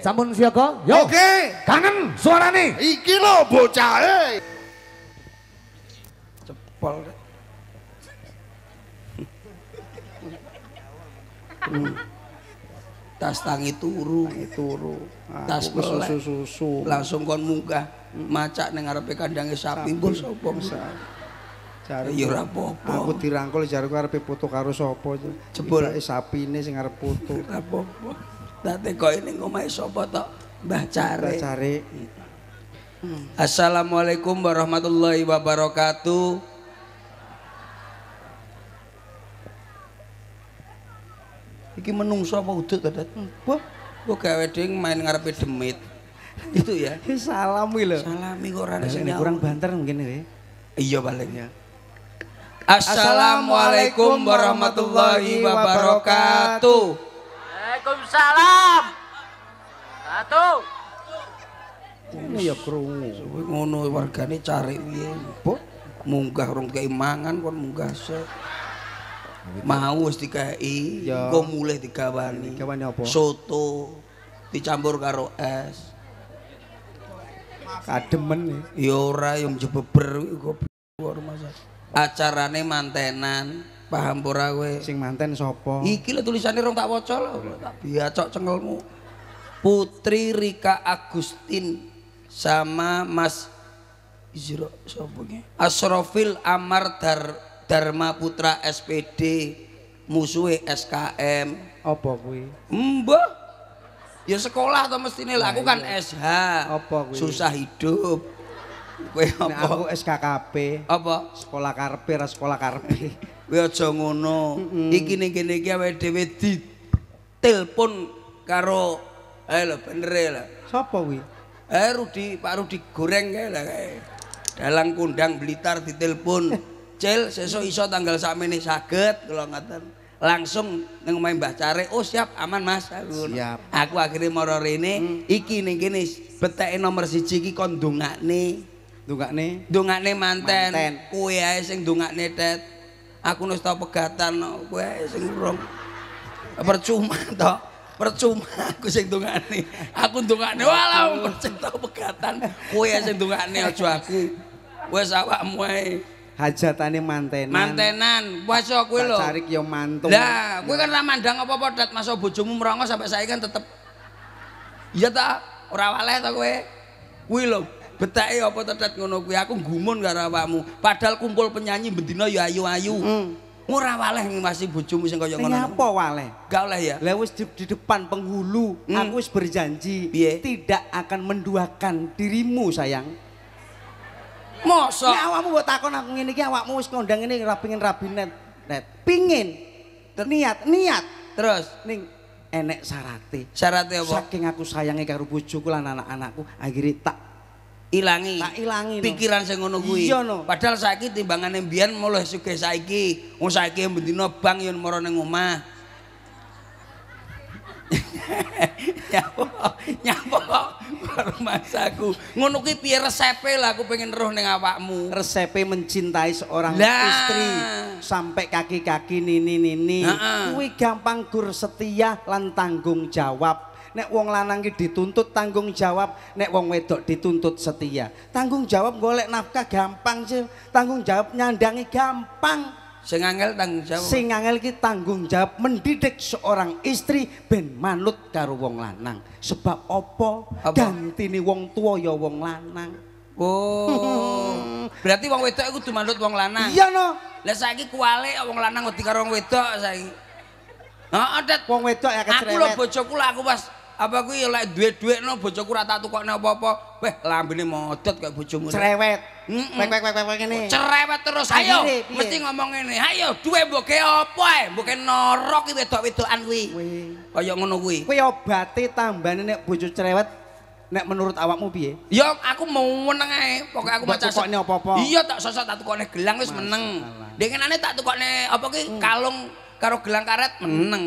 sampun siaga. Yo. Oke. Kangen suarane. Iki lho bocahe. Cepol. Tas tangi turu. Tas susu. langsung kon munggah macak ning ngarepe kandange sapi mbok sapa Jare ya ora apa-apa. Aku dirangkul jareku arepe foto karo sapa. Jebul sapine sing arep foto. ora apa-apa. Tak tekoki ning omahe sapa tok? Mbah Care. Assalamualaikum warahmatullahi wabarakatuh. Iki menungso apa udut Dadat? Wah, kok gawe ding main ngarepe demit. Itu ya. Salam kuwi lho. Salami kok ora ana sing Kurang banter mungkin ya. Iya paling ya. Assalamualaikum warahmatullahi wabarakatuh. Waalaikumsalam. Satu. Ini ya krungu. Ngono wargane cari piye? Munggah rong keimangan kon munggah sik. Mau wis dikai, engko mulih digawani. Digawani apa? Soto dicampur karo es. Kademen Ya ora yang jebeber goblok rumah. Acarane mantenan, paham ora kowe? sing manten sapa? Iki lho tulisane rong tak waca lho, tak biacok cengelmu. Putri Rika Agustin sama Mas Izro sapa iki? Asrofil Amar Dharma Putra SPD musuhe SKM. Apa kuwi? Mbah. Ya sekolah to mestine lah, aku kan SH. Apa kuwi? Susah hidup. Kowe Nek apa? aku SKKP. Apa? Sekolah karepe ra sekolah karepe. Kowe aja ngono. Iki ning kene iki awake dhewe ditelepon karo lho bener lho. Sapa kuwi? Rudi, Pak Rudi goreng kae lah kae. Dalang Kundang Blitar ditelepon. Cil, sesuk iso tanggal sakmene saged kula ngaten. Langsung ning omahe Mbah Care. Oh siap, aman Mas. Siap. Aku akhirnya mara rene iki ning kene beteke nomor 1 iki kon ndongakne. Ndongakne manten. Kowe ae sing ndongakne Tet. Aku wis tau pegatan kowe ae sing urung. Percuma to. Percuma aku sing ndongakne. Aku ndongakne walau sing tau pegatan. Kowe ae sing ndongakne aja aku. Wis awakmu ae. Hajatane mantenan. Mantenan, poso kowe lho. Cari yo mantung. Lah, kowe kan ra mandang apa-apa Dat, masa bojomu merongo sampai saiki kan tetep. Iya ta? Ora waleh ta kowe? Kuwi lho, betake apa to Dat ngono kuwi. Aku gumun karo awakmu. Padahal kumpul penyanyi bendina ya ayu-ayu. Ora waleh ngimasi bojomu sing kaya ngono. Apa waleh? Gak oleh ya. Lah wis di depan penghulu, aku wis berjanji tidak akan menduakan dirimu sayang. Mosok Nek awakmu mbok takon aku ngene iki awakmu wis kondang ngene ra pengin rabi net. Pingin niat terus ning enek syarate. syarate apa? Saking aku sayange karo bojoku lan anak-anakku akhire tak Ilangi no. pikiran sing ngono kuwi. Iya no. Padahal saiki timbangane mbiyen mulih sugih saiki. Wong saiki bendina bang yen mara ning omah. Nyapa karo masaku. Ngono kuwi piye resepe lah aku pengen roh ning awakmu. Resepe mencintai seorang istri sampai kaki-kaki nini. Kuwi gampang gur setia lan tanggung jawab. Nek wong lanang ki dituntut tanggung jawab, nek wong wedok dituntut setia. Tanggung jawab golek nafkah gampang sih, tanggung jawab nyandangi gampang. Sing angel tanggung jawab. Sing angel ki tanggung jawab mendidik seorang istri ben manut karo wong lanang. Sebab apa? Gantine wong tua ya wong lanang. Oh. Berarti wong wedok iku kudu manut wong lanang. Iya no. Lah saiki kuwalik wong lanang wedi karo wong wedok saiki. Heeh, Det. Wong wedok ya Aku kecerewet. lho bojoku lah aku pas apa kuwi lek duwe-duwe no bojoku ra tak tukokne apa-apa. Weh, lambene modot kaya bojomu. Cerewet. Wek ngene. Cerewet terus ayo. Mesti ngomong ngene. Ayo duwe mboke apa ae? Mboke norok iki wedok-wedokan kuwi. Kaya ngono kuwi. Kuwi obate tambane nek bojo cerewet nek menurut awakmu piye? Ya aku mau meneng ae. Pokoke aku maca tukokne apa-apa. Iya tak sosok tak tukokne gelang wis meneng. Dengenane tak tukokne apa ki kalung karo gelang karet meneng.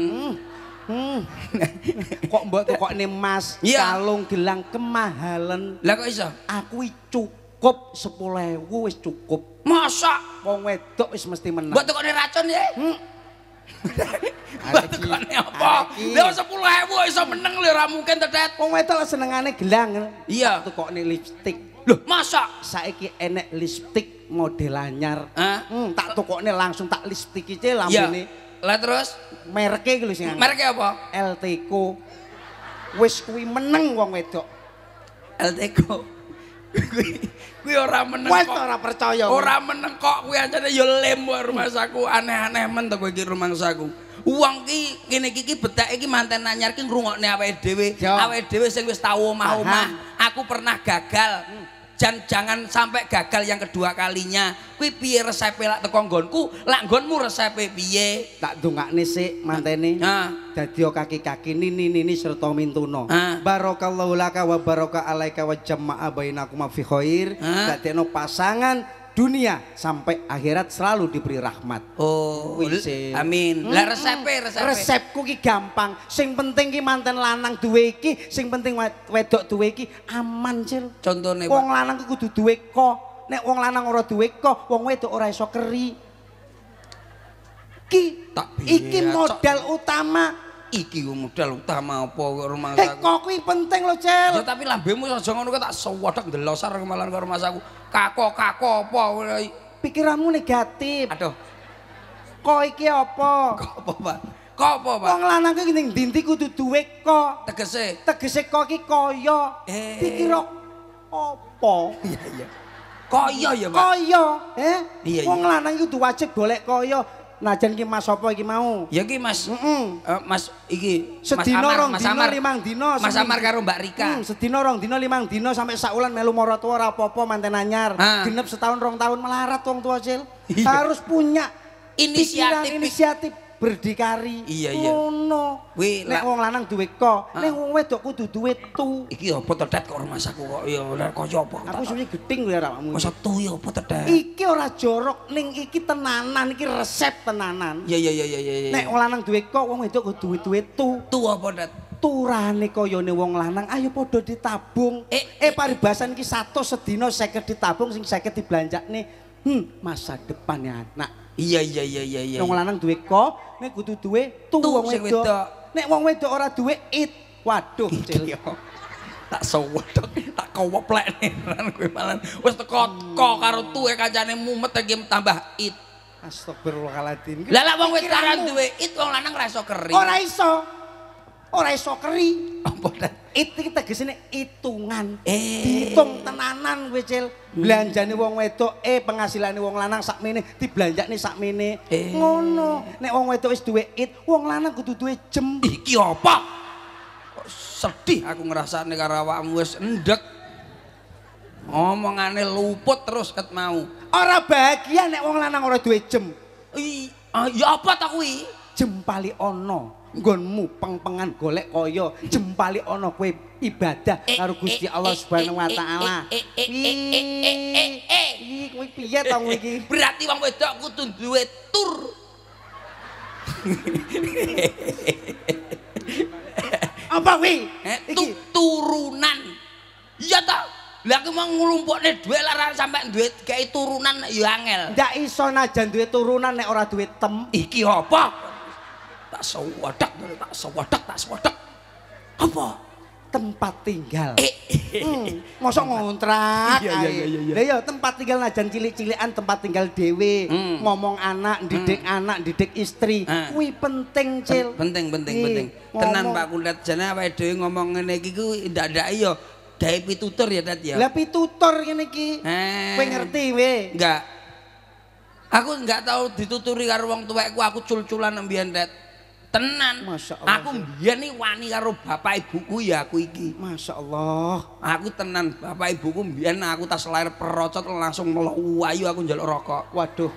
Kok mbok tukokne emas, kalung, gelang kemahalan. Lah kok iso? Aku cukup 10.000 wis cukup. Masa wong wedok wis mesti menang. Mbok tukokne racun ya? Batekane apa? Lha 10.000 iso meneng lho ora mungkin to, Det. Wong wedok senengane gelang. Iya. Tukokne lipstik. Loh, masa? Saiki enek lipstik model anyar. Hah? Tak tukokne langsung tak lipstik iki lambene. Lah terus Mereke iki lho sing. mereke apa? LTko. Wis kuwi meneng wong wedok. LTko. Kuwi ora meneng Wes kok. ora percaya. Ora meneng kok kuwi ancane ya lem rumahsaku aneh-aneh men to kowe iki rumahsaku. Wong ki kene iki bedake iki manten anyar ki ngrungokne awake dhewe. Awake dhewe sing wis tau omah-omah. Aku pernah gagal. Jangan sampai gagal yang kedua kalinya. Kuwi piye resepe lak teko nggonku? Lak nggonmu resepe piye? Tak dongakne sik mantene. Dadi kaki-kaki nini serta mintuna. Barakallahu laka wa baraka alaika wa jama'a bainakum fi khair. Dadekno pasangan dunia sampai akhirat selalu diberi rahmat. Oh, amin. Lah resepku ki gampang. Sing penting ki manten lanang duwe iki, sing penting wedok duwe iki aman, Cil. Contone, wong lanang ku kudu duwe ko. Nek wong lanang ora duwe ko, wong wedok ora iso keri. Iki modal utama. Iki modal utama apa rumah saku? Kok kuwi penting lho, Cil. Ya tapi lambemu aja ngono tak sewodok ndelosar kemalan karo rumah saku. Kako apa? Pikiranmu negatif. Aduh. Kok iki apa? Kok apa, Pak? Kok apa, Pak? Wong lanang ki ning ndi kudu duwe kok. Tegese kok iki kaya. Pikir apa? Iya iya. Kaya ya, Pak. Kaya, Iya, wong lanang kudu wajib golek kaya. Najan ki Mas apa iki mau? Ya ki Mas. Mas iki sedina rong dina 5 dina. Mas Amar karo Mbak Rika. Sedina rong dina 5 dina sampai saulan melu maratuwa ora apa-apa manten anyar. Genep setahun 2 tahun melarat wong tua, Cil. Harus punya inisiatif berdikari. Iya iya. Ngono. Nek wong lanang duwe ko, nek wong wedok kudu duwe tu. Iki apa to, Det, kok rumahku kok ya ora kaya apa. Aku suwe geding ya awakmu. Masa tu ya apa to, Det? Iki ora jorok ning iki tenanan, iki resep tenanan. Iya. Nek wong lanang duwe ko, wong wedok kudu duwe tu. Tu apa, Det? Turane kayane wong lanang ayo padha ditabung. Paribasan iki 100 sedina 50 ditabung sing 50 dibelanjakne. Masa depannya anak. Iya. Wong lanang duwe ko, nek kudu duwe tu wong wedok. Nek wong wedok ora duwe it. Waduh, Cil. Tak sewedok, tak koweplekne kowe malan. Wis teko karo tuwe kancane mumet iki tambah it. Astagfirullahaladzim. Lah lek wong wedok ora duwe it, wong lanang ora iso keri. Ora iso keri. Apa, Det? It iki tegesine itungan. Diitung tenanan kowe, Cil. Belanjane wong wedok, penghasilane wong lanang sakmene, dibelanjakne sakmene. Ngono. Nek wong wedok wis duwe it, wong lanang kudu duwe jem. Iki apa? Kok sedih aku ngrasane karo awakmu wis endek. Omongane luput terus ket mau. Ora bahagia nek wong lanang ora duwe jem. Ya apa ta kuwi? Jempali ana. Nggonmu peng-pengan golek kaya jempali ana kowe ibadah karo Gusti Allah Subhanahu wa taala. Kowe piye to iki? Berarti wong wedok kudu duwe tur. Apa kuwi? Turunan. Iya ta? Lah aku mau nglumpukne dhuwit lara sampe duwe gawe turunan ya angel. Ndak iso najan duwe turunan nek ora duwe tem. Iki apa? Tak sewadak. Apa? Tempat tinggal. Mosok ngontrak. Iya. Lah ya tempat tinggal najan cilik-cilikan tempat tinggal dhewe. Ngomong anak, didik istri. Kuwi penting, Cil. Penting. Tenan Pak Kulit jane awake dhewe ngomong ngene iki ku ndak ya gawe pitutur ya, Det ya. Lah pitutur ngene iki. Kowe ngerti we? Enggak. Aku enggak tahu dituturi karo wong tuwekku, aku cul-culan mbiyen, Det. Tenan. Aku mbiyen iki wani karo bapak ibuku ya aku iki. Masyaallah. Aku tenan bapak ibuku mbiyen aku tas lair perocot langsung melu ayu aku njaluk rokok. Waduh.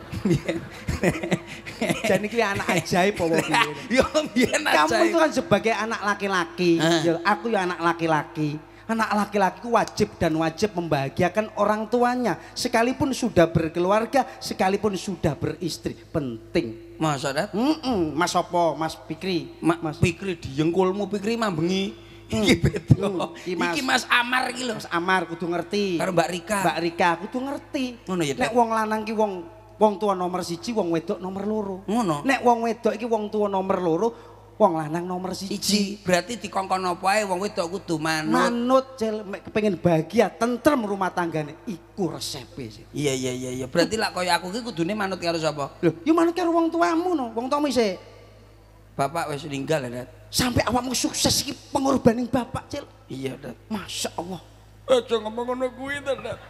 Jan iki anak ajaib apa piye? Yo mbiyen ajaib. Kamu itu kan sebagai anak laki-laki. Aku ya anak laki-laki. Anak laki-laki wajib membahagiakan orang tuanya. Sekalipun sudah berkeluarga, sekalipun sudah beristri. Penting. Masa, Det? Mas apa? Mas Fikri. Mas Fikri diengkulmu Fikri mambengi. Iki beda. Iki Mas Amar iki lho. Mas Amar kudu ngerti. Karo Mbak Rika. Mbak Rika kudu ngerti. Ngono ya. Nek wong lanang ki wong Wong tua nomor 1, wong wedok nomor 2. Ngono. Nek wong wedok iki wong tua nomor 2, wong lanang nomor 1. Berarti dikongkon apa ae wong wedok kudu manut. Manut Cil, kepengin bahagia, tentrem rumah tanggane iku resepe sih. Iya. Berarti lak kaya aku ki kudune manut karo sapa? Lho, yo manut karo wong tuamu no, wong tuamu isih. Bapak wis ninggal ya, Dat. Sampai awakmu sukses iki pengorbaning bapak, Cil. Iya, Dat. Masya Allah. Aja ngomong ngono kuwi to, Dat.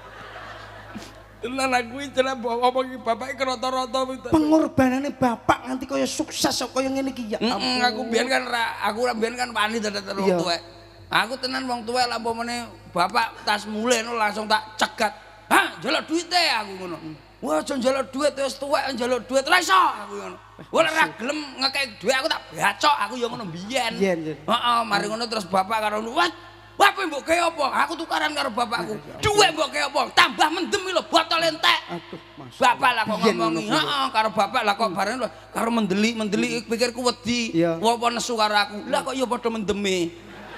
Tenan aku iki jeneng apa iki bapake rata-rata kuwi. Pengorbanane bapak nganti kaya sukses kaya ngene iki ya. Aku biyen kan aku biyen kan wani dadak wong tuwek. Aku tenan wong tuwek lha umpamane bapak tas mulih langsung tak cegat. Hah, njaluk duite aku ngono. Wah, aja njaluk duit wis tuwek njaluk duit ora iso aku ngono. Ora ra gelem ngekek duit aku tak bacok aku ya ngono biyen. Heeh, mari ngono terus bapak karo wah apa mbok gawe apa? Aku tukaran karo bapakku. Duwe mbok gawe apa? Tambah mendem lho botol entek. Aduh, Mas. Bapak lah kok ngomongi. Heeh, karo bapak lah kok bareng karo mendeli pikirku wedi. Apa nesu karo aku. Lah kok ya padha mendeme.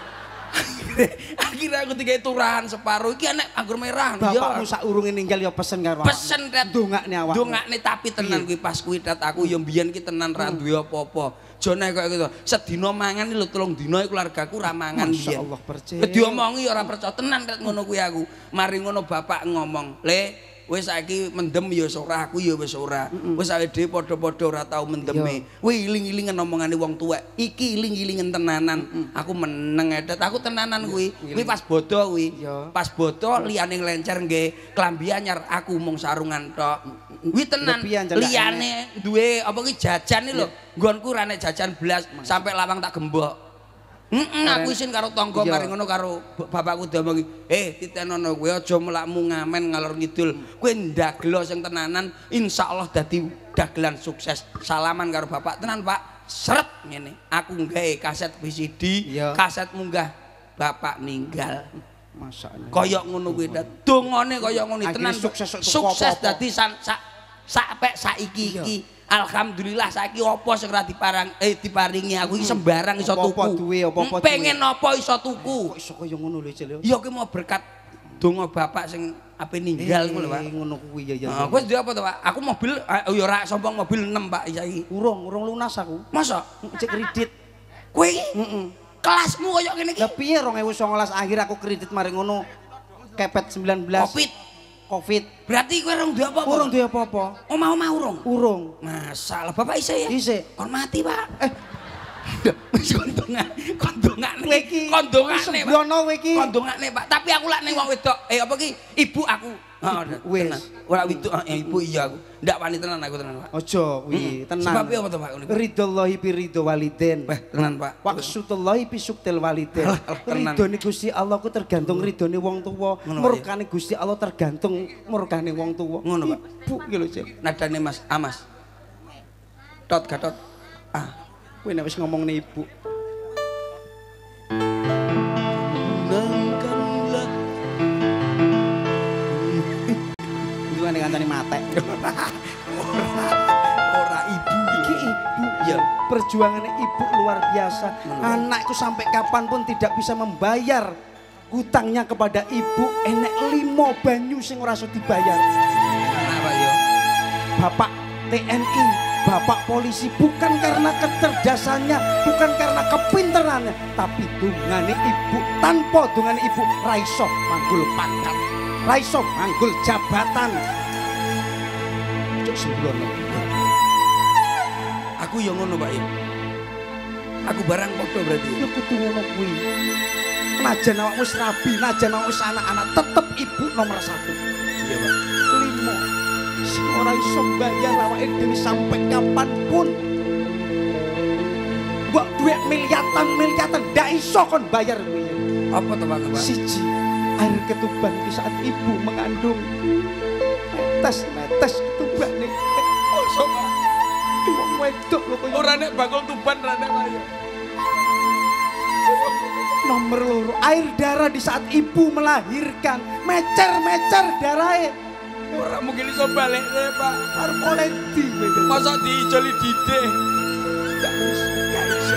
Akhirnya aku tiga turahan separuh iki nek anggur merah. Bapakmu sak urunge ninggal ya pesen karo awak. Pesen Tet. Dongakne awak. Dongakne tapi tenan kuwi pas kuwi Tet aku ya mbiyen ki tenan ra duwe apa-apa. Jone kok gitu. Sedina mangan lho 3 dina keluargaku ra mangan biyen. Masyaallah percaya. Diomongi ya ora percaya tenan Tet ngono kuwi aku. Mari ngono bapak ngomong, "Le, wis saiki mendem ya ora, aku ya wis ora. Wis awake dhewe padha-padha ora tau mendeme. Kuwi iling-ilingen omongane wong tuwek. Iki iling-ilingen tenanan. Aku meneng edet, aku tenanan kuwi. Kuwi pas bodo kuwi. Pas bodo liyane nglencer nggih klambi anyar, aku mung sarungan tok. Kuwi tenan. Liyane duwe apa ki jajan iki lho. Nggonku ra nek jajan blas sampai lawang tak gembok. Aku isin karo tangga mari ngono karo bapakku diomongi, titenono kowe aja melakmu ngamen ngalor ngidul. Kowe ndagelo sing tenanan insyaallah dadi dagelan sukses. Salaman karo bapak tenan, Pak. Sret ngene. Aku nggawe kaset VCD, kaset munggah bapak ninggal. Masyaallah. Kaya ngono kuwi, dongane kaya ngono tenan. Sukses dadi sampai saiki iki. Alhamdulillah saiki apa sing ora diparingi aku iki sembarang iso tuku. Pengen apa iso tuku. Kok iso kaya ngono lho, Cil. Ya kuwi mau berkat donga bapak sing ape ninggal ngono lho, Pak. Ngono kuwi ya. Wis duwe apa to, Pak? Aku mobil ya ora sombong mobil 6, Pak, saiki. Urung lunas aku. Masa? Cek kredit. Kowe iki? Kelasmu kaya ngene iki. Lah piye 2019 akhir aku kredit mari ngono kepet 19. Covid. Berarti kowe urung duwe apa-apa? Urung duwe apa-apa. Omah-omah urung? Urung. Masalah bapak isih ya? Isih. Kon mati, Pak. Wis kondongane. Sembrono kowe iki. Kondongane, Pak. Tapi aku lak ning wong wedok. Apa ki? Ibu aku. Wis. Ora wedok, ibu iya aku. Ndak wani tenan aku tenan, Pak. Aja kuwi, tenang. Sebab apa to, Pak? Ridhollahi bi ridho waliden. Tenan, Pak. Waqsutullahi bi suktil waliden. Ridhone Gusti Allah ku tergantung ridhone wong tuwa. Murkane Gusti Allah tergantung murkane wong tuwa. Ngono, Pak. Ibu iki lho, Cil. Nadane Mas Amas. Tot gatot. Kowe nek wis ngomongne ibu. Duane kancane matek. Ora ibu. Iki ibu. Ya, perjuangannya ibu luar biasa. Anakku sampai kapanpun tidak bisa membayar hutangnya kepada ibu. Enek 5 banyu sing ora iso dibayar. Kenapa yo? Bapak TNI, bapak polisi, bukan karena kecerdasannya, bukan karena kepinterannya, tapi dungane ibu. Tanpa dungane ibu raiso manggul pangkat, raiso manggul jabatan. Cuk sembrono. Aku yo ngono, Pak ya. Aku barang padha berarti. Ya kudu ngono kuwi. Najan awakmu wis rabi, najan awakmu wis anak-anak, tetep ibu nomor 1. Iya, Pak. 5. Sing ora iso bayar awake dhewe sampai kapanpun. Mbok duit miliatan ndak iso kon bayar kuwi. Apa to, Pak? Siji, air ketuban di saat ibu mengandung. Netes ketubane. Mosok, Pak? Wong wedok lho koyo Ora nek bakul tuban ra nek ayo. Nomor 2, air darah di saat ibu melahirkan. Mecer darahe. Ora mungkin iso balekne, Pak. Arep oleh di. Mosok diijoli didih. Gak iso.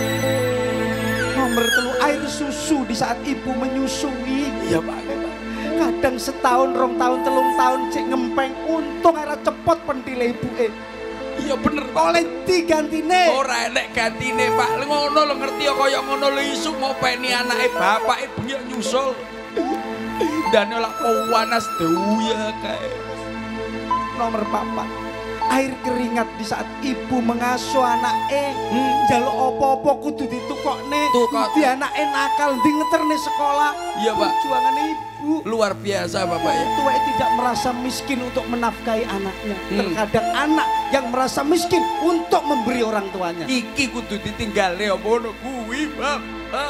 Nomor 3, air susu di saat ibu menyusui. Iya, Pak. Kadang setahun, 2 tahun, 3 tahun cek ngempeng untung ora cepot pentile ibuke. Iya bener Pak. Oleh digantine. Ora enek gantine Pak. Ngono lho ngerti kaya ngono lho isuk mau peni anake bapake bengi nyusul. Dan ora panas dewuya kae. Nomor 4. Air keringat di saat ibu mengasuh anake. Njaluk apa-apa kudu ditukokne. Di anake nakal ndi ngeterne sekolah. Iya Pak. Perjuangane ibu. Luar biasa Bapak ya. Tuwek tidak merasa miskin untuk menafkahi anaknya. Terkadang anak yang merasa miskin untuk memberi orang tuanya. Iki kudu ditinggale apa ngono kuwi, Bapak.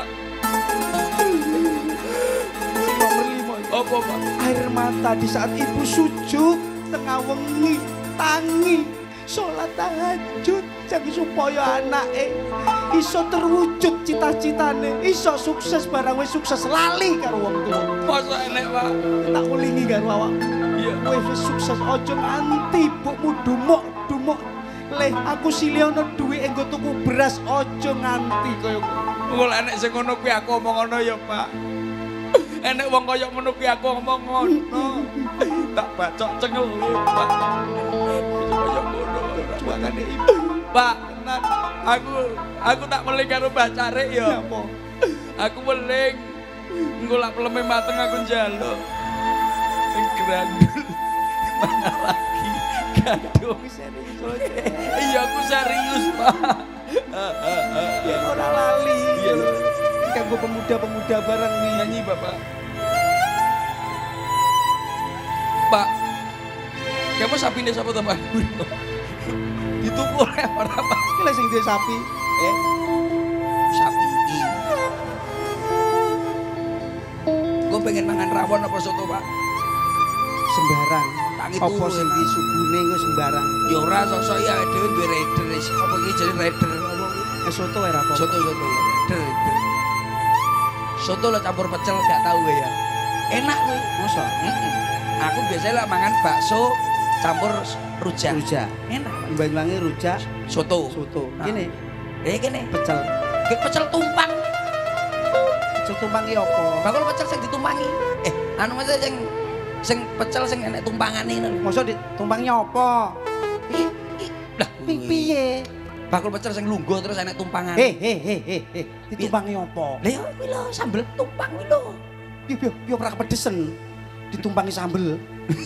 Nomor 5. Apa Pak? Air mata di saat ibu sujud tengah wengi tangi sholat tahajud jang supaya anake iso terwujud cita-citane, iso sukses barang wis sukses lali karo wong tuwa. Masa enek Pak? Tak ulingi karo awak. Iya. Kowe wis sukses aja nganti mbokmu dumuk-dumuk. Leh aku silih ana dhuwit engko tuku beras aja nganti kaya Mul enek sing ngono kuwi aku omong ngono ya, Pak. Enek wong kaya ngono kuwi aku omong ngono. Tak bacok cengel Pak. Kaya ngono juangane ibu. Pak, tenan aku tak meling karo Mbah Carik ya. apa? Aku meling engko lak peleme mateng aku njaluk. Ning grandul. Mana lagi? Gaduh. Iya aku serius, Pak. Ya ora lali. Iya lho. Kanggo pemuda-pemuda barang wi. Nyanyi Bapak. Pak. Kamu sapine sapa to, Pak? Dituku oleh ora, Pak? Iki lek sing duwe sapi. Sapi iki. Gue pengen mangan rawon apa soto, Pak? Sembarang. Tangi Apa turu, sing Pak. disugune engko sembarang. Ya ora sosok ya dhewe duwe rider. Apa iki jenenge rider apa iki? Soto ora apa. Soto ya. Rider. Soto lo campur pecel gak tahu ya. Enak kuwi. Mosok? Aku biasanya lah mangan bakso campur rujak. Rujak. Enak. Banyuwangi rujak, Soto. soto. Nah. Kene Kene. pecel. Pecel tumpang. Pecel tumpang iki apa? Bakul pecel sing ditumpangi. Anu maksudnya sing pecel sing enek tumpangane ngono. Mosok ditumpangi apa? Lah Piye? bakul pecel sing lungguh terus enek tumpangane. Ditumpangi apa? Lah ya kuwi lho sambel tumpang kuwi lho. Piye ora kepedesen. Ditumpangi sambel.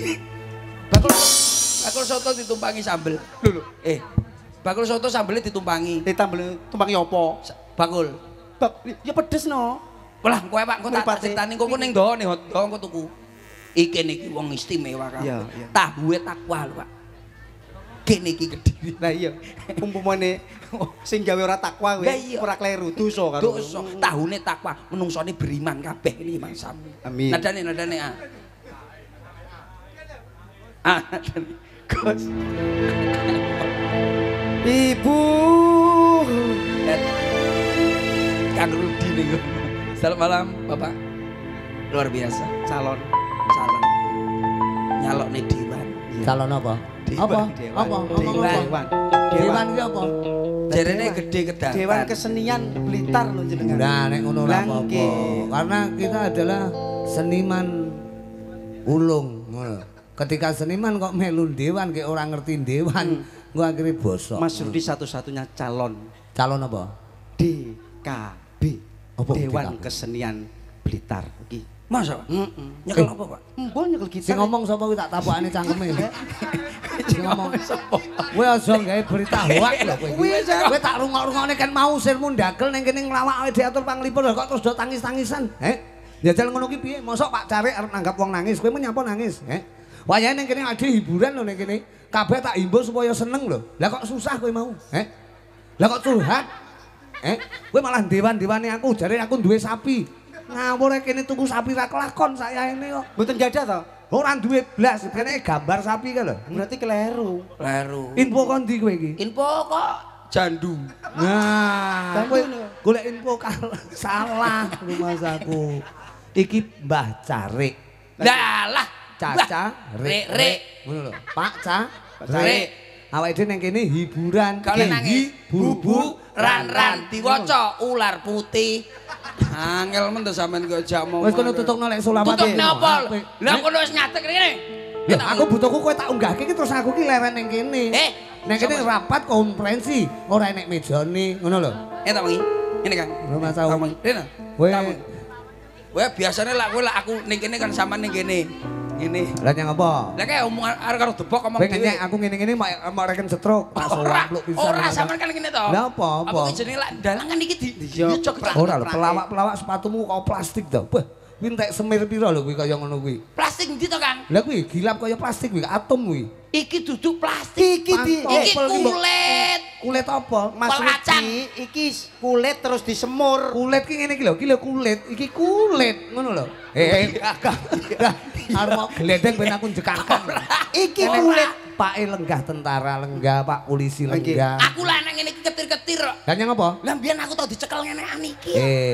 Bakul soto ditumpangi sambel. Lho. Bakul soto sambelnya ditumpangi. Ditambel tumpangi apa? Bakul. Ya pedes no. Lah kowe Pak kok tak Mripate. critani kok ning ndone hotdog kok tuku. Iki niki wong istimewa kan. Iya, iya. Tahuwe takwa lho, Pak. Kene iki Kediri. Lah iya, umpamane sing gawe ora takwa Lah iya. ora kleru dosa karo. Dosa, tahune takwa, menungsone beriman kabeh iki Mas Sam. Amin. Nadane ah. Ah, Gus. Ibu. Kang Rudi nih. Selamat malam, Bapak. Luar biasa. Calon. Salam. Nyalok nih Dewan. Calon apa? Apa? Dewan. Apa? Dewan. Dewan ki apa? Jarene gede kedapan. Dewan Kesenian Blitar lho jenengan. Nah, nek ngono ora Lah, apa-apa. nggih. Karena kita adalah seniman ulung, ngono. Ketika seniman kok melu dewan kayak orang ngerti dewan, gua akhirnya bosok. Mas Rudi satu-satunya calon Calon apa? DKB. Apa Dewan DKB? Kesenian Blitar iki. Masa? Nyekel apa, Pak? Mbok nyekel gitar. Sing ngomong sapa kuwi tak tapakane cangkeme. Sing ngomong sapa? Kowe aja gawe berita hoak lho kowe. Kowe tak rungok-rungokne kan mau sirmu ndagel ning kene nglawak diatur panglipur kok terus do tangis-tangisan. Jajal ngono ki piye? Mosok Pak Carik arep nanggap wong nangis, kowe menyapa nangis, Wayahe ning kene ade hiburan lho ning kene. Kabeh tak himbau supaya seneng lho. Lah kok susah kowe mau? Lah kok curhat? Kowe malah dewan-dewane aku, jare aku duwe sapi. Ngawur kene tuku sapi ra kelakon sakyaene kok. Mboten gadah to? Ora duwe blas, kene gambar sapi ka lho. Berarti keliru. Leru. Info kon ndi kowe iki? Info kok jandu. Nah, Jandu kowe lho. golek info salah rumah saku. Iki Mbah Carik. Lah lah. Caca, Rek. Ngono lho. Pak Ca, Rek. awake dhewe ning kene hiburan. Kalau nangis bubu ran diwaca ular putih. Angel men to sampean kok jak mau. Wis kono tutupno lek sulamat. Tutupne apa? Lah kono wis ngadeg rene. Ya aku butuhku kowe tak unggahke iki terus aku ki leren ning kene. Ning kene rapat konferensi, ora enek mejane, ngono lho. Tak wengi. Ngene Kang. Lho Mas Au. Rene. Kowe biasane lak kowe lak aku ning kene kan sampean ning kene. Ini. Lah nyang apa? Lah kayak omong arek karo debok omong dhewe. Kowe aku ngene-ngene mau reken stroke, pas wampluk pisan. Ora sampean kan ngene to. Lah apa? Apa jenenge lak dalang kan iki dicok. Ora lho, pelawak-pelawak sepatumu kok plastik to. Wah, kuwi entek semir pira lho kuwi kaya ngono kuwi. Plastik ndi to, Kang? Lah kuwi gilap kaya plastik kuwi, atom kuwi. Iki duduk plastik. Iki kulit. Kulit apa? Mas Rudi, iki kulit terus disemur. Kulit ki ngene iki lho, kulit. Iki kulit, ngono lho. Arep mau gledeng ben aku jekakan. Iki kulit. Pak lenggah tentara lenggah, Pak polisi lenggah. Aku lah nang ngene iki ketir-ketir kok. Lah nyang apa? Lah mbiyen aku tau dicekel ngenekan iki.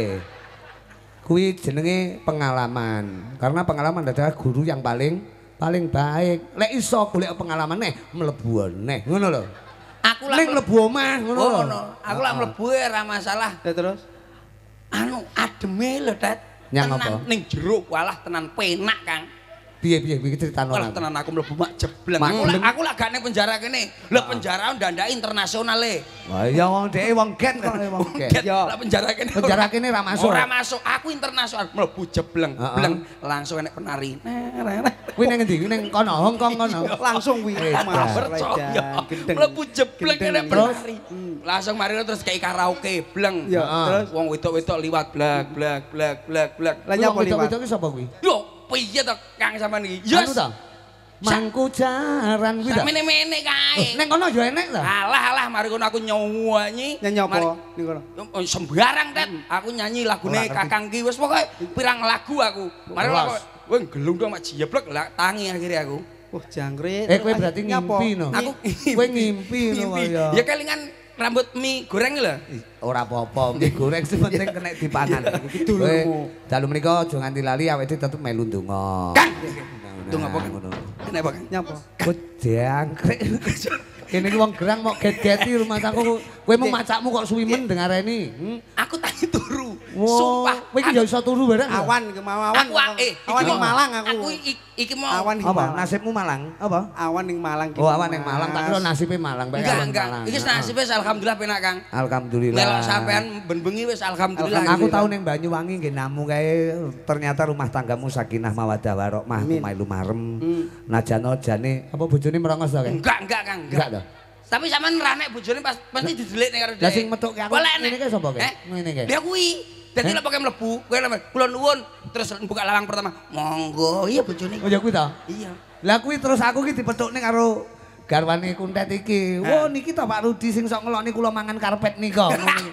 Kuwi jenenge pengalaman. Karena pengalaman adalah guru yang paling baik. Lek iso golek pengalaman mlebu neh, ngono lho. Aku lah mlebu omah, ngono lho. Aku lah mlebu ora masalah. Terus anu ademe lho, Dat. Nyang apa? Ning jero walah tenan penak, Kang. Piye iki critane ora tenan aku mlebu mak jebleng. Aku lak gak ning penjara kene. Lah penjara ndandake internasional e. Wah ya wong dhek wong get kok wong get. Ya lak penjara kene. Penjara kene ra masuk. Ora masuk. Aku internasional mlebu jebleng. Bleng langsung enek penari. Kuwi ning endi? Kuwi ning kono Hong Kong kono. Langsung kuwi percaya. Mlebu jebleng kene penari. Langsung mari terus kei karaoke bleng. Terus wong wedok-wedok liwat blak. Lah nyapa wedok-wedok ki sapa kuwi? Yo piye to Kang sampean iki? Yes. Mangku jaran kuwi ta. Mene-mene kae. Ning kono ya enek ta? Alah mari kono aku nyanyi. Nyanyi apa ning kono? Sembarang Tet. Aku nyanyi lagune Kakang ki wis pokoke pirang lagu aku. Mari aku wong gelung dong mak jeblek lah tangi akhirnya aku. Wah jangkrik. Kowe berarti ngimpi no. Aku kowe ngimpi no kaya. Ya kelingan rambut mie goreng lho. Ora apa-apa, mie goreng sing penting kena dipangan. Iki dulurmu. Dalu menika aja nganti lali awake tetep melu ndonga. Kang. Ndonga apa ngono? Kenapa Kang? Nyapa? Kok jangkrik. Kene iki wong gerang mau get-geti rumah tangku. Kowe mau macakmu kok suwi men dengareni. Aku tangi turu. Sumpah, kowe iki ya iso turu bareng. Awan iki mau awan. Awan ning Malang aku. Aku iki mau. Awan ning Apa? Malang. Nasibmu Malang? Apa? Awan ning Malang. Oh, awan ning Malang. Tak kira nasibe Malang bae. Enggak. Iki nasibe alhamdulillah penak Kang. Alhamdulillah. Melok sampean ben bengi wis alhamdulillah. Aku tau ning Banyuwangi nggih namu kae ternyata rumah tanggamu sakinah mawaddah warahmah mailu marem. Najano jane apa bojone merongos to Kang? Enggak Kang. Enggak to. Tapi sampean ra nek bojone pas mesti didelik nek karo dhek. Lah sing metuke aku ngene iki sapa Kang? Ngene iki. Dia kuwi. Dadi lek pokoke mlebu, kowe kula nuwun terus buka lawang pertama. Monggo, iya bojone. Oh ya kuwi to? Iya. Lah kuwi terus aku ki dipethukne karo garwane Kuntet iki. Wah niki to Pak Rudi sing sok ngelokne kula mangan karpet nika.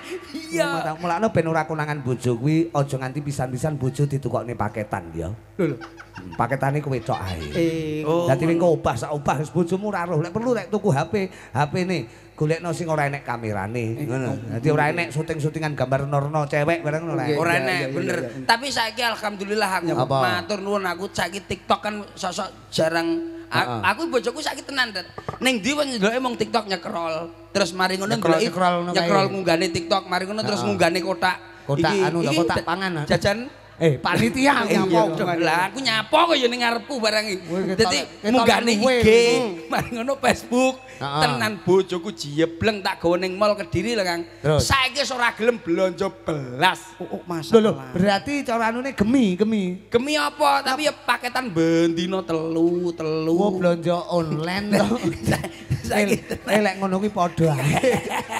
Iya. Mulane ben ora konangan bojo kuwi aja nganti pisan-pisan bojo ditukokne paketan ya. Lho. Paketane kowe tok ae. Dadi ning obah sak obah wis bojomu ora roh. Lek perlu lek tuku HP-ne golekno sing ora enek kamerane. Ngono. Dadi ora enek syuting-syutingan gambar norno cewek bareng ngono lek. Ora enek bener. Tapi saiki alhamdulillah aku matur nuwun aku saiki TikTok kan sosok jarang. Aku bojoku saiki tenan, Det. Ning ndi wis ndeloke mung TikTok nyekrol. Terus mari ngono ndeloki nyekrol ngunggane TikTok, mari ngono terus ngunggane kotak. Kotak anu lho kotak pangan. Jajan panitia lah aku nyapa kok ya ning ngarepku barang iki. Dadi munggane IG, mari ngono Facebook. Tenan bojoku jebleng tak gawe ning mall Kediri lho Kang. Saiki wis ora gelem blonjo belas. Mas. Lho berarti cara anune gemi. Gemi apa? Tapi ya paketan bendino telu. Oh blonjo online to. Saiki lek ngono kuwi padha ae.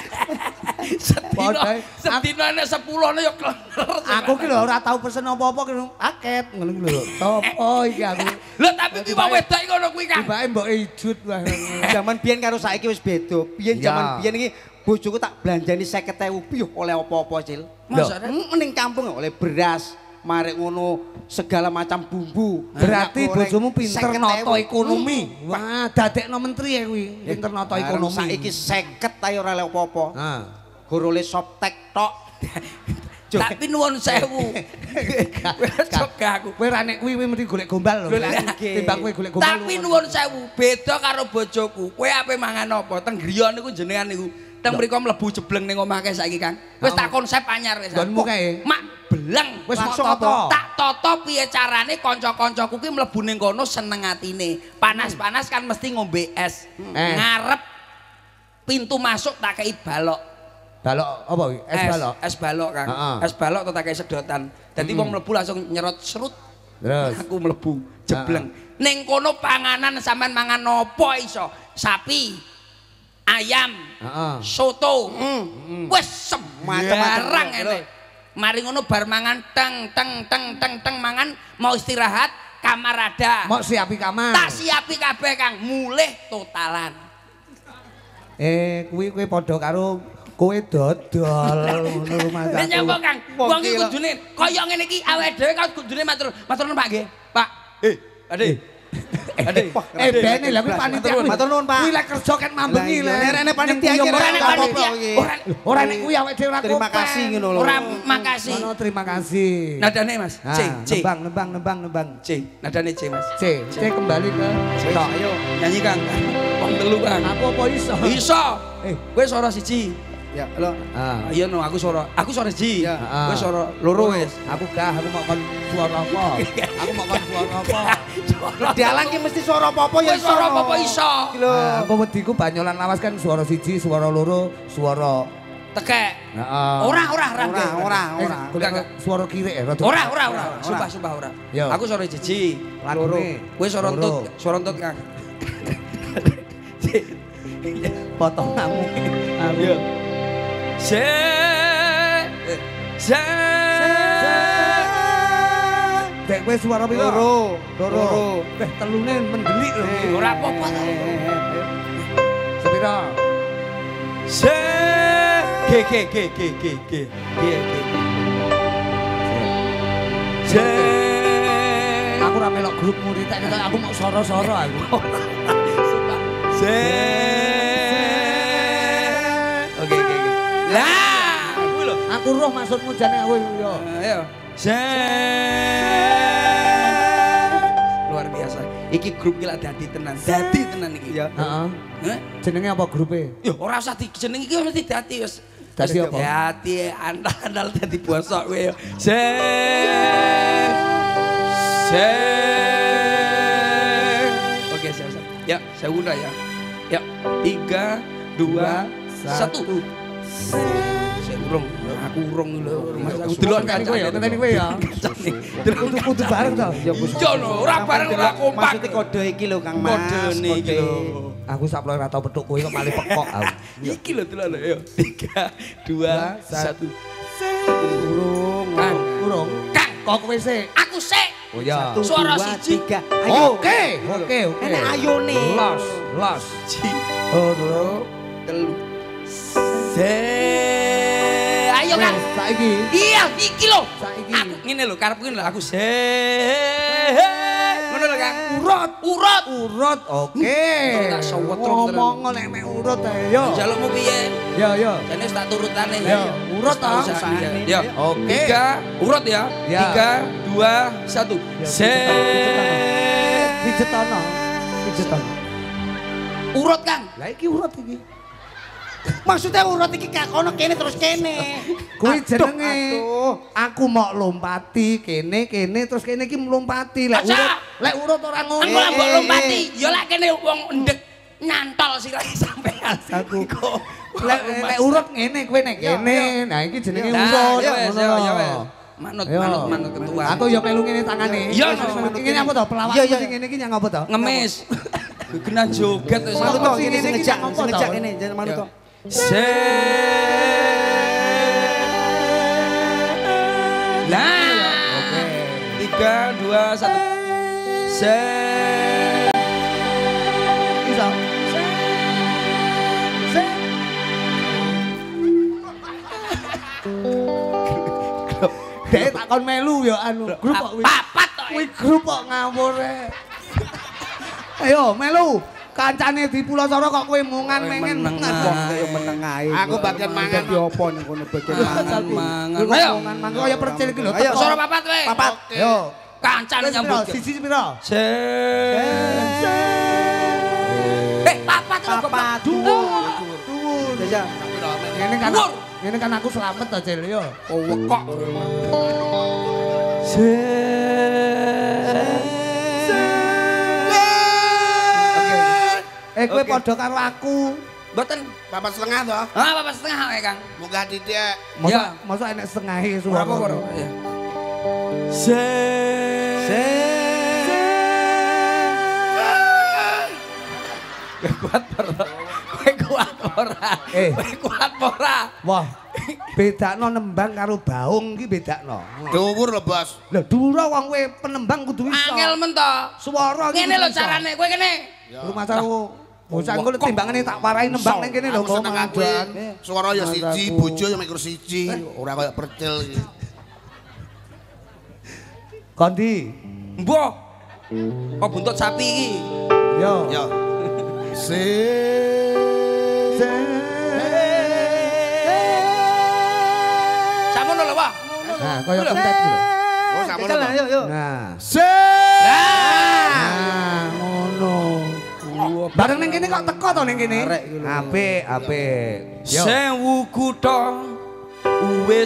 Sedina nek 10 ya klenger. Aku ki lho ora tau pesen apa-apa ki paket ngono ki lho. Topo iki aku. Lho tapi ki wong wedok iki ngono kuwi Kang. Tibake mbok ijut wae. Zaman biyen karo saiki wis beda. Biyen zaman biyen iki bojoku tak belanjani 50.000 piye oleh apa-apa, Cil. Ning kampung oleh beras, marek ngono segala macam bumbu. Berarti bojomu pinter nata ekonomi. Wah, dadekno menteri ya kuwi. Pinter nata ekonomi. Saiki 50 ae ora oleh apa-apa. Gorole softtek tok. Tapi nuwun sewu. Cok aku. Kowe ra nek kuwi mesti golek gombal lho. Timbang kowe golek gombal. Tapi nuwun sewu, beda karo bojoku. Kowe ape mangan apa? Teng griya niku jenengan niku. Teng mriko mlebu jebleng ning omah kae saiki, Kang. Wis tak konsep anyar wis. Nggonmu kae. Mak beleng. Wis langsung apa? Tak toto piye carane kanca-kancaku ki mlebu ning kono seneng atine. Panas-panas kan mesti ngombe es. Ngarep pintu masuk tak kei balok. Balok apa kuwi? Es balok. Es balok, Kang. Es balok tak kei sedotan. Dadi wong mlebu langsung nyerot serut. Terus Aku mlebu jebleng. Ning kono panganan sampean mangan apa iso? Sapi, ayam, soto. Wis sembarang enek. Mari ngono bar mangan teng mangan mau istirahat kamar ada. Mau siapi kamar. Tak siapi kabeh, Kang. Mulih totalan. Kuwi padha karo kowe dodol ngono rumah Lah nyapa, Kang? Wong iki kudune kaya ngene iki awake dhewe kan kudune matur nuwun Pak nggih. Pak. Ade. Bene lha kuwi panitia. Matur nuwun, Pak. Kuwi lek kerja kan mambengi lho. Rene panitia iki ora nek panitia. Ora nek kuwi awake dhewe ora Terima kasih ngono lho. Ora makasih. Ono terima kasih. Nadane Mas. C. Nembang. C. Nadane C, Mas. C kembali ke tok. Ayo nyanyi, Kang. Wong telu, Kang. Aku apa iso? Iso. Kowe swara siji. Ya, lho. Iya no, aku swara siji. Kowe swara loro wis. Aku mau kon suara apa? Aku mau kon suara apa? Dalang ki mesti suara apa-apa ya iso. Suara apa iso. Aku wediku banyolan lawas kan suara siji, suara loro, suara tekek. Heeh. Ora. Suara kirik ya rada. Ora. Sumpah ora. Aku swara siji, loro. Kowe swara entut, Kang. Potong kamu. Ayo. Dek kowe suara piro? Loro. Telune mendelik lho. Ora apa-apa to. Sepiro? Aku ora melok grup murid aku mau soro-soro aku. Oke. Lah, kuwi lho. Aku roh maksudmu jane aku yo. Ayo. Luar biasa. Iki grup iki lak dadi tenan iki. Heeh. Jenenge apa grupe? Yo ora usah dijeneng iki mesti dadi wis. Dadi apa? Dadi andal dadi bosok kowe yo. Oke, siap. Ya, saya udah ya. Ya, 3, 2, 1. Saya urung, aku urung lho. Aku delokan kancane ya, ngenteni kowe ya. Kudu bareng to. Ya ora bareng ora kompak. Maksudnya kode iki lho Kang Mas. Kodene iki lho. Aku saploe ora tau petuk kowe kok malih pekok aku. Iki lho delok yo. 3, 2, 1. Urung. Kang, kok kowe sik? Aku sik. Oh ya. Suara siji. Oke. Enak ayone. Los. Loro, telu. Ayo Kang. Saiki. Iya, iki lho. Saiki. Aku ngene lho, karepku ngene lho, aku ngono lho Kang. Urut. Oke. Tak sewet terus. Ngomong nek mek urut ae yo. Jalukmu piye? Yo. Jane wis tak turutane. Yo, urut ta. Yo. Oke. 3, urut ya. 3, 2, 1. Pijetono. Urut Kang. Lah iki urut iki. Maksudnya urut iki gak kono kene terus kene. Kuwi jenenge. Aku mau lompati kene terus kene iki mlompati. Lek urut ora ngono. Engko lek mbok lompati, ya lek kene wong ndek nyantol sira sampean. Aku. Lek urut ngene kowe nek kene. Nah iki jenenge urut. Ya wis. Manut ketua. Aku ya melu ngene tangane. Iya, ngene apa to? Pelawak ngene iki nyang apa to? Ngemis. Kena joget wis. Manut to ngene ngejak ngene jangan manut to. Nah. Oke. 3, 2, 1. Iso. Dek takon melu ya anu grup kok kuwi. Papat to. Kuwi grup kok ngawur e. Ayo melu. Kancane di Pulau Soro kok kowe mungan mengen. Wong kaya meneng ae. Aku bagian mangan. Dadi opo ning kono bagian mangan. Mangan. Ayo mungan mangko kaya percil iki lho. Ayo Soro papat kowe. Papat. Yo. Kancane nyambut. Siji piro? Papat lho Papat. Dhuwur. Jajal. Ngene kan aku selamat to, Cil yo. Oh wekok. Kowe padha karo aku. Mboten. Papat setengah toh? Papat setengah wae, Kang. Munggah titik. Masa enek setengahe suara. Apa? Kuat ora? Kuat ora? Kuat ora? Wah. Bedakno nembang karo baung iki bedakno. Dhuwur lho, Bos. Lah dhuwur wong kowe penembang kudu iso. Angel men to. Swara iki. Ngene lho carane, kowe kene. Rumah sawu. Bocah engko timbangane tak warai nembang ning kene lho kok mangan. Swara ya siji, bojo ya mikir siji, ora kaya percil iki. Kondi. Mbah. Kok buntut sapi iki? Yo. Yo. Samono lho, Wah. Nah, kaya kentet iki lho. Oh, samono. Yo. Nah. Nah, ngono. Bareng ning kene kok teko to ning kene? Apik, apik. Yo. Sewu kutha wis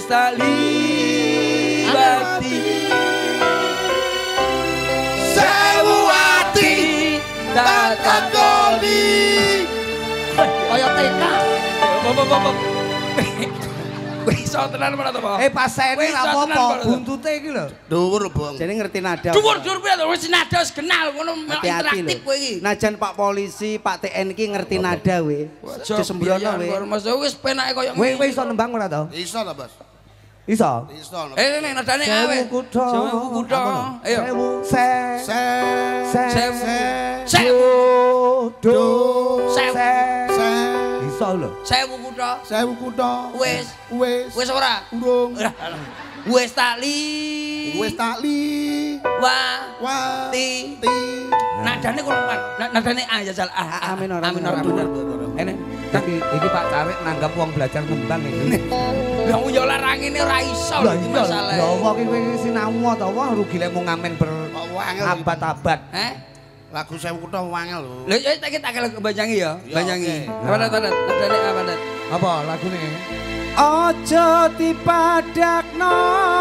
talibati. Sewu ati tak takoni. Kaya TK. Kowe iso tenan ora to, Pak? Pasene ra apa-apa, buntute iki lho. Dhuwur lho, Bang. Jadi ngerti nada. Dhuwur-dhuwur kuwi lho wis nada wis kenal ngono interaktif kowe iki. Najan Pak Polisi, Pak TN iki ngerti nada we. Aja sembrono we. Mas wis penake koyo Kowe iso nembang ora to? Iso ta, Bos? Iso. Iso. Nek nadane awe. Sewu kutha. Sewu kutha. Ayo. Sewu do. Sewu. Iso lho. Sewu kutha. Sewu kutha. Wis. Wis Ora? urung. Wis takli. Wis takli. Wa. Ti. Nadane kono kan. Nadane A ya jal A. Amin ora. Amin ora. Ene. Iki Pak Carik nanggap wong belajar nembang iki. Lah yo larangine ora iso lho iki masalah. Ya apa iki kowe sinau ta wah rugi lek mung ngamen abad-abad. Lagu Sewu Kutha wangel lho. Lho ya tak banyangi ya. Banyangi. Apa nadane A padat. Apa lagune? Aja dipadakno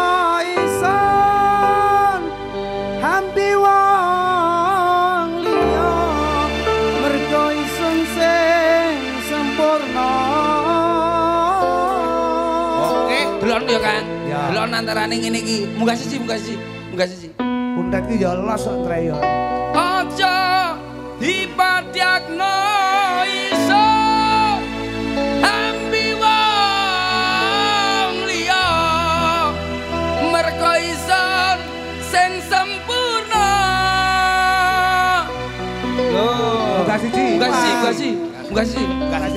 ison hambi wong liya mergo isun sing sempurna. Oke, delon ya Kang. Delon antarane ngene iki. Munggah siji. Pundet iki ya los kok treyo. Aja dipadakno ison hambi wong liya mergo ison sing sempurna. Munggah siji. Munggah siji.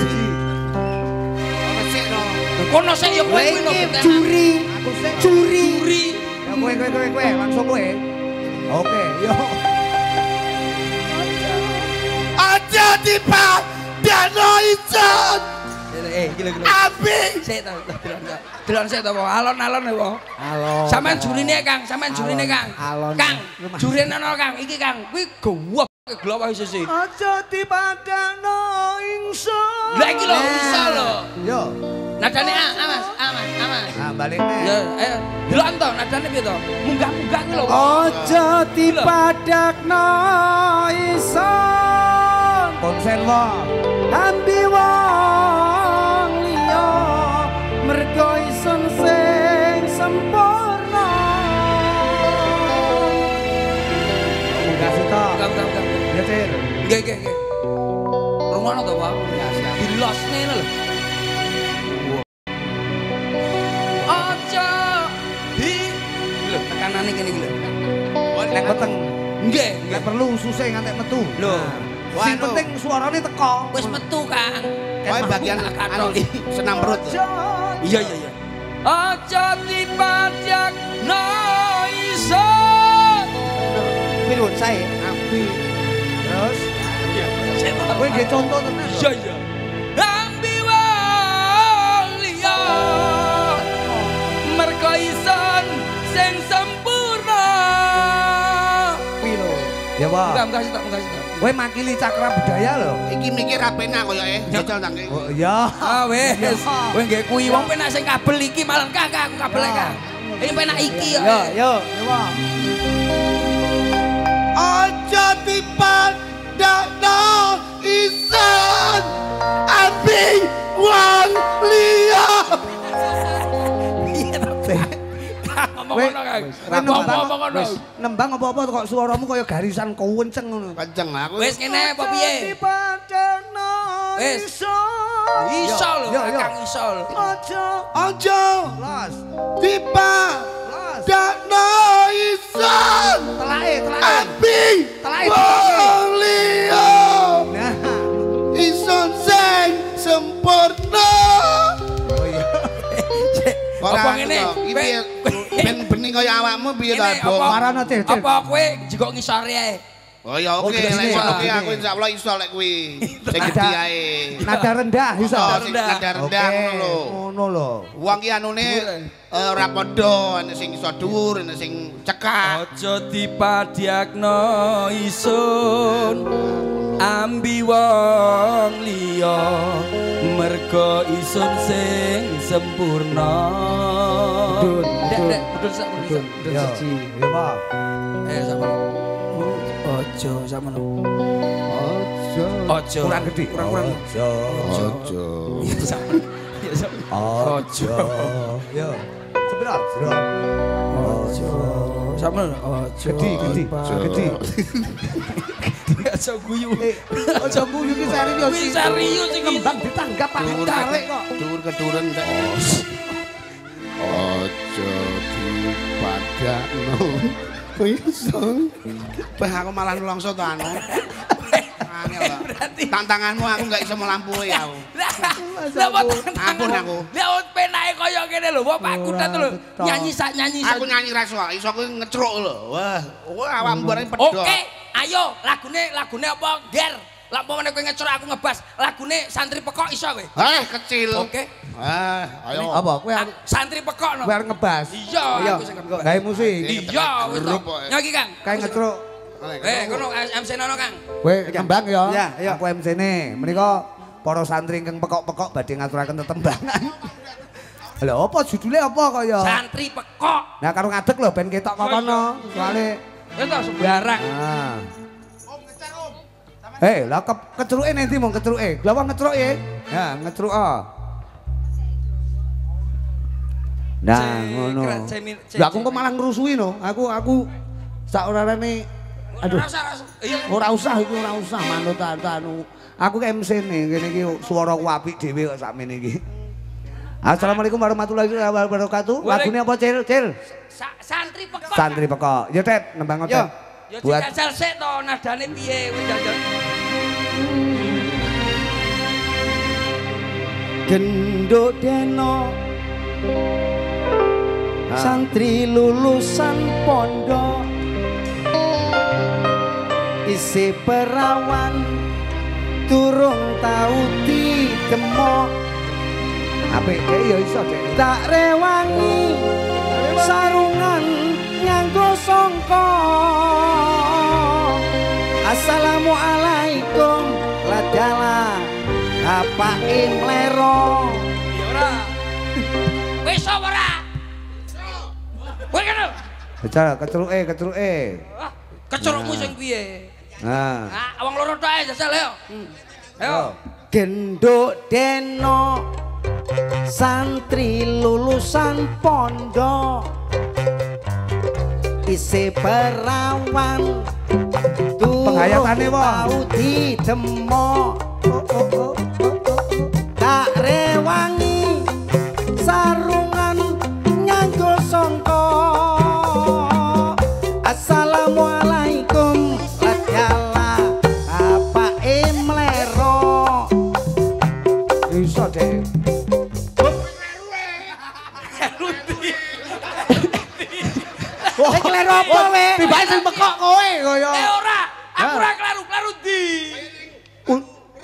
Ono sik no. Kono sik ya kowe kuwi lho. Curi. Aku sik. Curi. Ya kowe langsung kowe. Oke, yo. Aja dipadakno ison. Gila. Abi. Sik to, delon sik to, alon-alon ya, Pak. Alon. Sampeyan jurine Kang, Kang. Alon. Kang, jurine ana Kang, iki Kang. Kuwi gowok glowah sisi. Aja dipadakno ingsun. Lah iki lho iso lho. Yo. Nadane A, Mas. Nah, balik Ya, neh. ayo. Delok to, nadane piye to? Munggah-munggah ki lho. Aja dipadakno ison Konsen wae. hambi wong liya mergo isun sing sempurna. Munggah sito. Bukan. Ya, Cir. Nggih. Rungono to, Pak? Dilosne lho. Aja di lho tekanane kene iki lho. Nek weteng. Nggih. Nek perlu susah ngantek metu. Lho. Sing penting suarane teko. Wis metu, Kang. Wae bagian anu senam perut. Iya. Aja dipadakno ison. Pirun sae. Ambi. Terus Sik to. Kowe nggih contoh tenan. Iya iya. Ambi wong liya mergo ison sing sempurna. Kuwi lho. Ya, Pak. Makasih tak. Kowe makili cakra budaya lho. Iki mikir ra penak koyo jajal nang kene. Oh iya. Ah wis. Kowe nggih kuwi wong penak sing kabel iki malah kakak aku kabel Kang. Ini penak iki ya. Yo, Pak. Aja dipadakno isan abi wong liya. Ngomong ngono. Nembang apa-apa kok suaramu kaya garisan kenceng ngono. Kenceng aku. Wis kene apa piye? Wis. Iso lho, Kang iso lho. Aja Las. dipadakno isan Telake. abi Telake. wong liya. Nah. Isun sing sempurna. Oh iya. Apa ngene? Ben bening kaya awakmu piye ta, Bong? Marana Cil. Apa kowe jegok ngisore ae? Oh ya oke, jelas lek iso. ngono kuwi aku insyaallah iso lek kuwi. Sing gedhi ae. Nada rendah iso. Nada rendah ngono lho. Ngono lho. Wong ki anune ora padha, ana sing iso dhuwur, ana sing cekak. Aja dipadiakno isun ambi wong liya mergo isun sing sempurna. Betul sak betul. Ya, ya Pak. Sama. Ojo sama no. Ojo. Kurang gede. Kurang. Ojo. Iya sama. Iya sama. Ojo. Ya. Sebelah. Ojo. Sama no. Ojo. Gede. Ojo guyu. Ojo guyu ki serius. Wis serius iki. Kembang ditanggap Pak tarik kok. Dhuwur keduren tek. Ojo dipadakno. Isun. Bah aku malah nulangso to anu. Tantanganmu aku enggak iso melampaui aku. Ampun aku. Lah penake kaya ngene lho, Pak Kudat lho. Nyanyi sak. Aku nyanyi ra iso aku ngecruk lho. Wah, awakmu bareng pedhot. Oke, ayo lagune apa? Ger. Lah pomane kowe ngecruk aku ngebas. Lagune Santri Pekok iso kowe? Kecil. Oke. Ayo. Apa kowe Santri Pekok no. kowe arep ngebas? Iya, aku sing ngebas. Gawe musik. Iya, wis to. Nyoki Kang. Kae ngecruk. Kono MC nono Kang. Kowe kembang ya. Ya. Aku MC-ne. Menika para santri ingkang pekok-pekok badhe ngaturaken tetembangan. Lha apa judule apa kaya? Santri Pekok. Nah karo ngadeg lho ben ketok kok kono. Soale Wis to sembarang. nah. Hei, lah keceruke nanti mong keceruke. Lah wong ngecruk ya. Ya, ngecruk Nah, ngono. Lah aku kok malah ngrusui no. Aku sak orane aduh. Ora usah iku ora usah manut anu. Aku ke MC-ne kene iki swaraku apik dhewe kok sakmene iki. Assalamualaikum warahmatullahi wabarakatuh. Lagune apa, Cil? Santri Pekok. Santri Pekok. Ya, Tet, nembang Tet. Ya dijajal sik to nadane piye wis jajal. Genduk deno santri lulusan pondok isi perawan turung tau didemok Apik ya iso, Dek. tak rewangi sarungan nganggo sangka. Assalamualaikum ladala apake mlero. Ya ora. Wis ora. Kowe kene. Keceruke. Kecerukmu sing piye? Nah. Wong loro tok ae jajal ayo. Ayo. Genduk deno santri lulusan pondok isi perawan Penghayatane wong tau didemok tak rewangi sarungan nganggo sangka. Assalamualaikum ladala apake mlero. iso, Dek. Sing kleru apa we? Tibake sing pekok kowe kaya. Ora. Aku ora kleru ndi.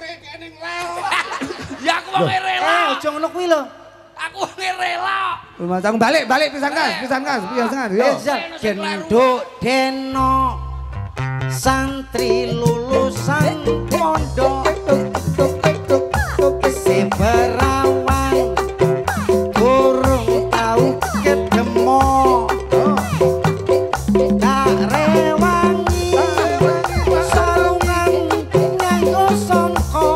wong rela. Aja ngono kuwi lho. Aku wong rela. Rumah tanggung balik pisan Kas. Yo. Genduk deno santri lulusan pondok seberawang burung tau kedemo tak rewangi sarungan nganggo sangka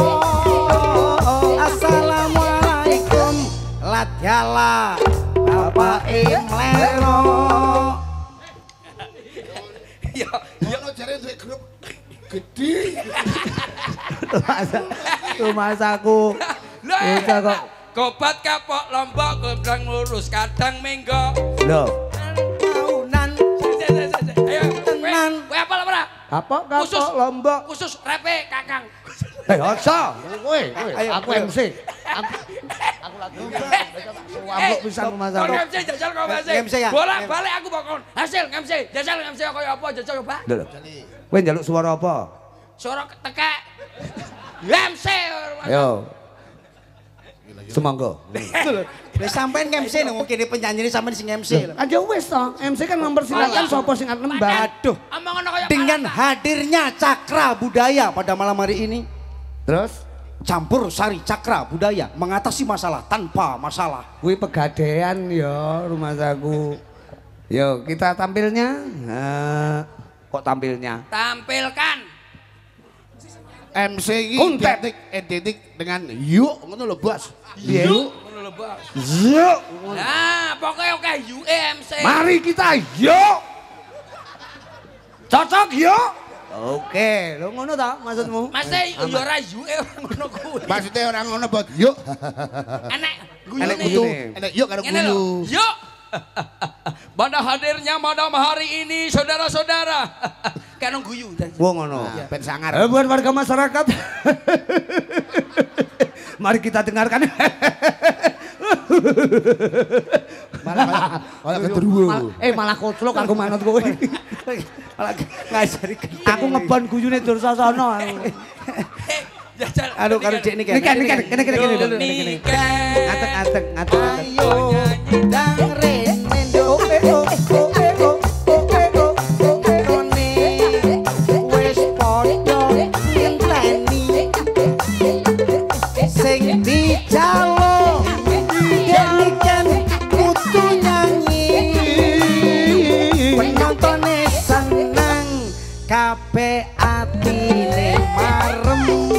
assalamualaikum ladyala bapak imlero. Ya, ono jare duwe grup gede. Rumasaku. Bisa kok. Gobat kapok Lombok gondang lurus kadang menggo. Lho. Taunan Ayo, tenan. kowe apa ora? Kapok Lombok. Khusus repe Kakang. Ojo. Kowe, aku MC. Aku lagi. Wabuk pisan rumasaku. MC jajal kok MC. Bola balik aku pokon. Hasil MC. Jajal MC koyo apa jajal coba. Lho. Kowe njaluk suara apa? Suara tekek. MC. Yo. Semangga. Lah sampean MC nang kene penyanyi sampean sing MC. Aja wis to. MC kan mempersilahkan sapa sing arep nembang. Aduh. Omong ngono koyo Dengan hadirnya Cakra Budaya pada malam hari ini, Terus campur sari Cakra Budaya mengatasi masalah tanpa masalah. kuwi pegadaian ya rumasaku. Yo, kita tampilnya. Kok tampilnya? tampilkan. MC iki Kuntet. identik dengan yuk ngono lho, Bos. Yuk. Ngono lho, Bos. Yuk. Nah, pokoknya oke MC. Mari kita yuk. Cocok yuk. Oke, lho ngono ta maksudmu? Mas yo ora yuke ngono kuwi. Maksudnya orang ngono, Bos. Yuk. Enek Enek guyune. guyune. Enak yuk karo Ngene lho. guyu. Yuk. Pada hadirnya malam hari ini saudara-saudara. Kan guyu. Wong ngono. Ben sangar. Buat warga masyarakat. Mari kita dengarkan. Malah kedruwo. Malah koclok aku manut kowe. Malah ngajari Aku ngebon guyune Dursasana. Jajal. Aduh karo Dek niki. Kene. Ngateng. Ayo dang renendo wis padha ngenteni sing dicalo jadikan kudu nyanyi penontonnya seneng kabeh atine marem.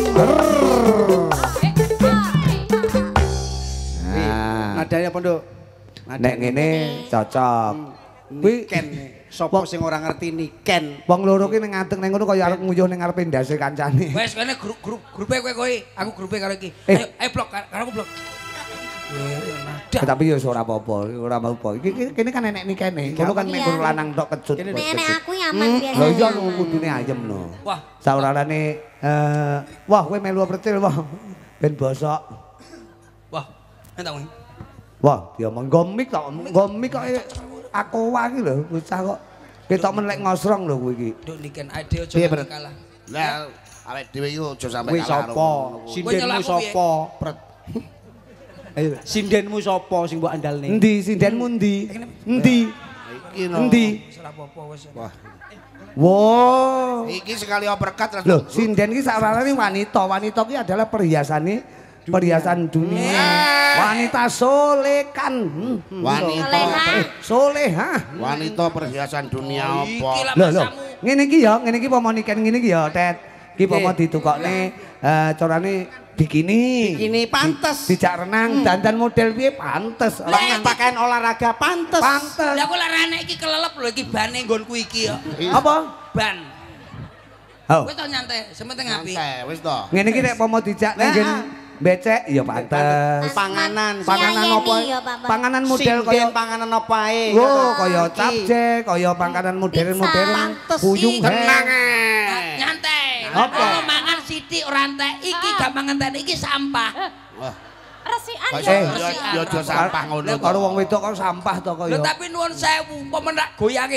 Nadanya apa, Nduk? Nek ngene cocok. Kuwi Ken sapa sing ora ngerti niken. wong loro ki ning ngadeg ning ngono kaya arep nguyuh ning ngarepe ndase kancane. Wes kene grupe kowe. Aku grupe karo iki. Ayo blok karo aku blok. Tapi ya ora apa-apa, ora apa-apa. Iki kene kan enek nikene. Ngono kan nek guru lanang tok kecut. Nenek aku nyaman biasa. Lho iya kudune ayem no. Wah, Saurarane wah kowe melu pretil wah. Ben bosok. wah. Entak wong. Wah, dia menggomik tok, menggomik kok aku wae lho, bocah kok ketok menlek ngosrong lho kowe iki. Nduk niken ade aja kalah. Lah awake dhewe yo aja sampe Kuwi kalah. sapa? Sindenmu sapa? Pret. Ayo, sindenmu sapa sing mbok andalne? Endi sindenmu endi? Endi? Iki no. Endi? Ora apa-apa wis. Wah, Wow. iki sekali uppercut terus. Loh, sinden ki sawarane wanita. Wanita ki adalah perhiasan dunia. Wanita solekan. Wanita. Solehah. Wanita perhiasan dunia apa? Iki lah Loh, masamu. ngene iki pomo niken ngene iki ya, Tet. Iki pomo ditukokne carane bikini. Bikini pantes. Dijak renang, dandan model piye pantes. Pakaian olahraga pantes. Pantes. Lah kok larane iki kelelep lho iki bane nggonku iki ya. Apa? Ban. Oh. Kowe to nyantai, sementing apik. Santai, wis to. Ngene iki nek pomo dijak ning becek ya pantes. Panganan. Panganan Iya, apa? iya, Pak. Panganan model Sinden kaya panganan apa ae. Wo, kaya capcay, kaya panganan modern-modern. Pantes. Puyung Tenang Nyantai. Apa? Kalau mangan sithik ora entek, iki gak mangan entek iki sampah. Wah, Resikan kok ya. yo aja sampah ngono. Karo wong wedok kok sampah to Lho kaya. tapi nuwun sewu, pemenak goyange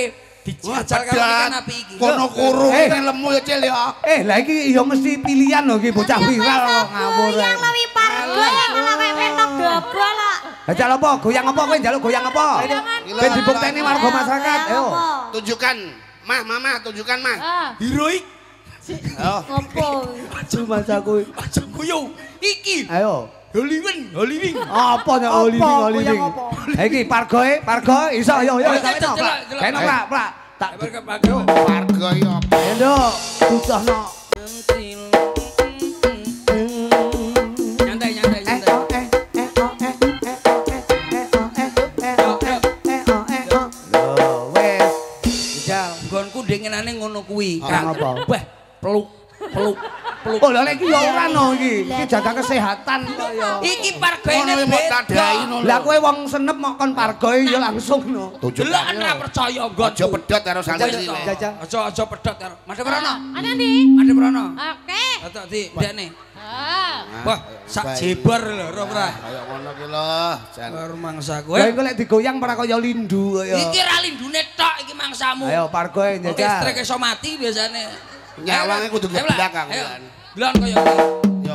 dijajal karo kan api iki. Kono kurung kan lemu ya Cil ya. Lah iki ya mesti pilihan lho iki bocah viral kok ngawur. Yang lebih pargo yang malah mentok dobro lah. Lah jal apa? Goyang apa kowe njaluk goyang apa? Ben dibukteni warga masyarakat. Ayo. Tunjukkan. Mama, tunjukkan Mah. Heroik. Ngopo? Cuma aku. Aja guyu. Iki. Ayo. Hollywood. Apa nek Hollywood? Iki pargoe, iso yo. Kene prak. Tak Warga ya. Ayo nduk, butuhno. Nyantai. Nggonku dengenane ngono kuwi. Wah, peluk. Oh lha iki ya ora no iki. Iki jaga kesehatan kok ya. Iki pargoene beda. Lah kowe wong senep mok kon pargoe ya langsung no. Delok ora percaya nggon. Aja pedhot karo santri. Aja pedhot karo. Madhe Prana. Ana ndi? Madhe Prana. Oke. Atok di ndekne. Ah. Wah, sak jebar lho, ora. Kaya ngono ki lho, Jan. Karo mangsa kowe. Lah iku lek digoyang ora kaya lindu kaya. Iki ra lindune tok iki mangsamu. Ayo pargoe njajal. Listrik iso mati biasane. Nyawange kudu ke belakang kan. Delon kaya kuwi. Yo.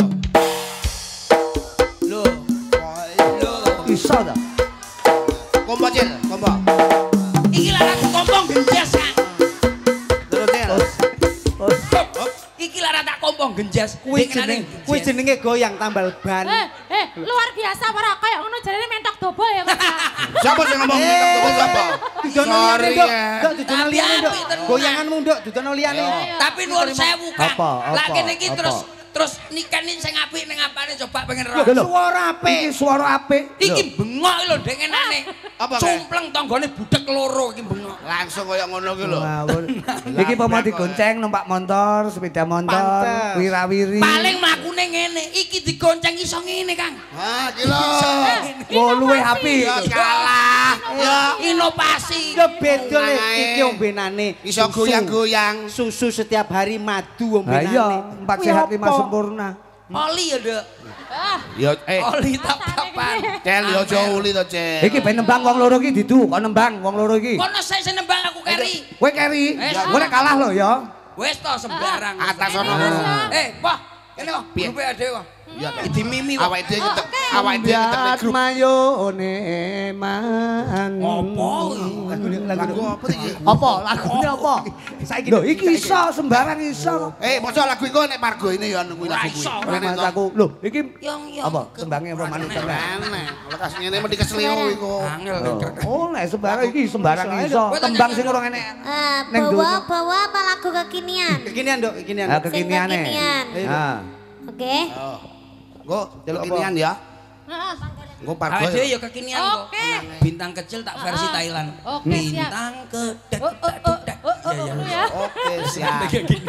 Lho. Iso ta? Kompo Cil, kompo. Iki lara kompong genjas kan. Terus Cil. Iki lara tak kompong genjas. Kuwi jenenge goyang tambal ban. Luar biasa para kaya ngono jarene mentok dobo ya, Mas. Siapa sing ngomong itu siapa? Didono liyane, Nduk. Nduk didono liyane, Nduk. Api-api terus. Goyanganmu, Nduk, didono liyane. Tapi nuwun sewu kan. Apa? Lah kene iki terus nikane sing apik ning apane coba pengen roh. Suara apik. Iki suara apik. Iki bengok lho dengenane. Apa, Kek? Cumpleng tanggane budek loro iki bengok. Langsung kaya ngono ki lho. Ngawur. Iki pama digonceng numpak motor, sepeda motor, Pantes. wirawiri. Paling mlakune ngene, iki digonceng iso ngene, Kang. Ah, ki lho. Oh luwe apik. Ya kalah. Ya Inovasi. Ya beda le iki ombenane. iso goyang-goyang. Susu setiap hari madu Lah ombenane. iya, 4 Kuwi sehat 5 apa? sempurna. Oli ya, Dek. Ya Oli tap-tapan. Cel yo aja uli to, Cel. Iki ben nembang wong loro iki didu, kok nembang wong loro iki. Kono saya nembang aku keri. Kowe keri. Kowe nek kalah lho ya. Wis to sembarang. Atas ono. Wah, kene kok grupe ade kok. Iya, Idi mimi kok. awake dhewe ngetek, awake dhewe ngetek ning grup. Mayone man. Apa? Lagu apa iki? Apa? Lagune apa? Saiki lho iki iso sembarang iso. Mosok lagu iku nek margo ini ya kuwi lagu kuwi. Mas aku. Lho, iki Yang apa? Tembangnya apa manut tembang? Aneh. Lekas ngene mesti kesleo iku. Angel. Oh, nek sembarang iki sembarang iso. Tembang sing ora enek. Neng dono. Bawa apa lagu kekinian? Kekinian, Nduk, kekinian. Ah kekiniane. Kekinian. Ah. Oke. Nggo delok kinian ya. Heeh. Nggo pargo. Ade ya kekinian kok. Oke. Bintang kecil tak versi Thailand. Oke, siap. Bintang kedek. Ya. Oke, siap.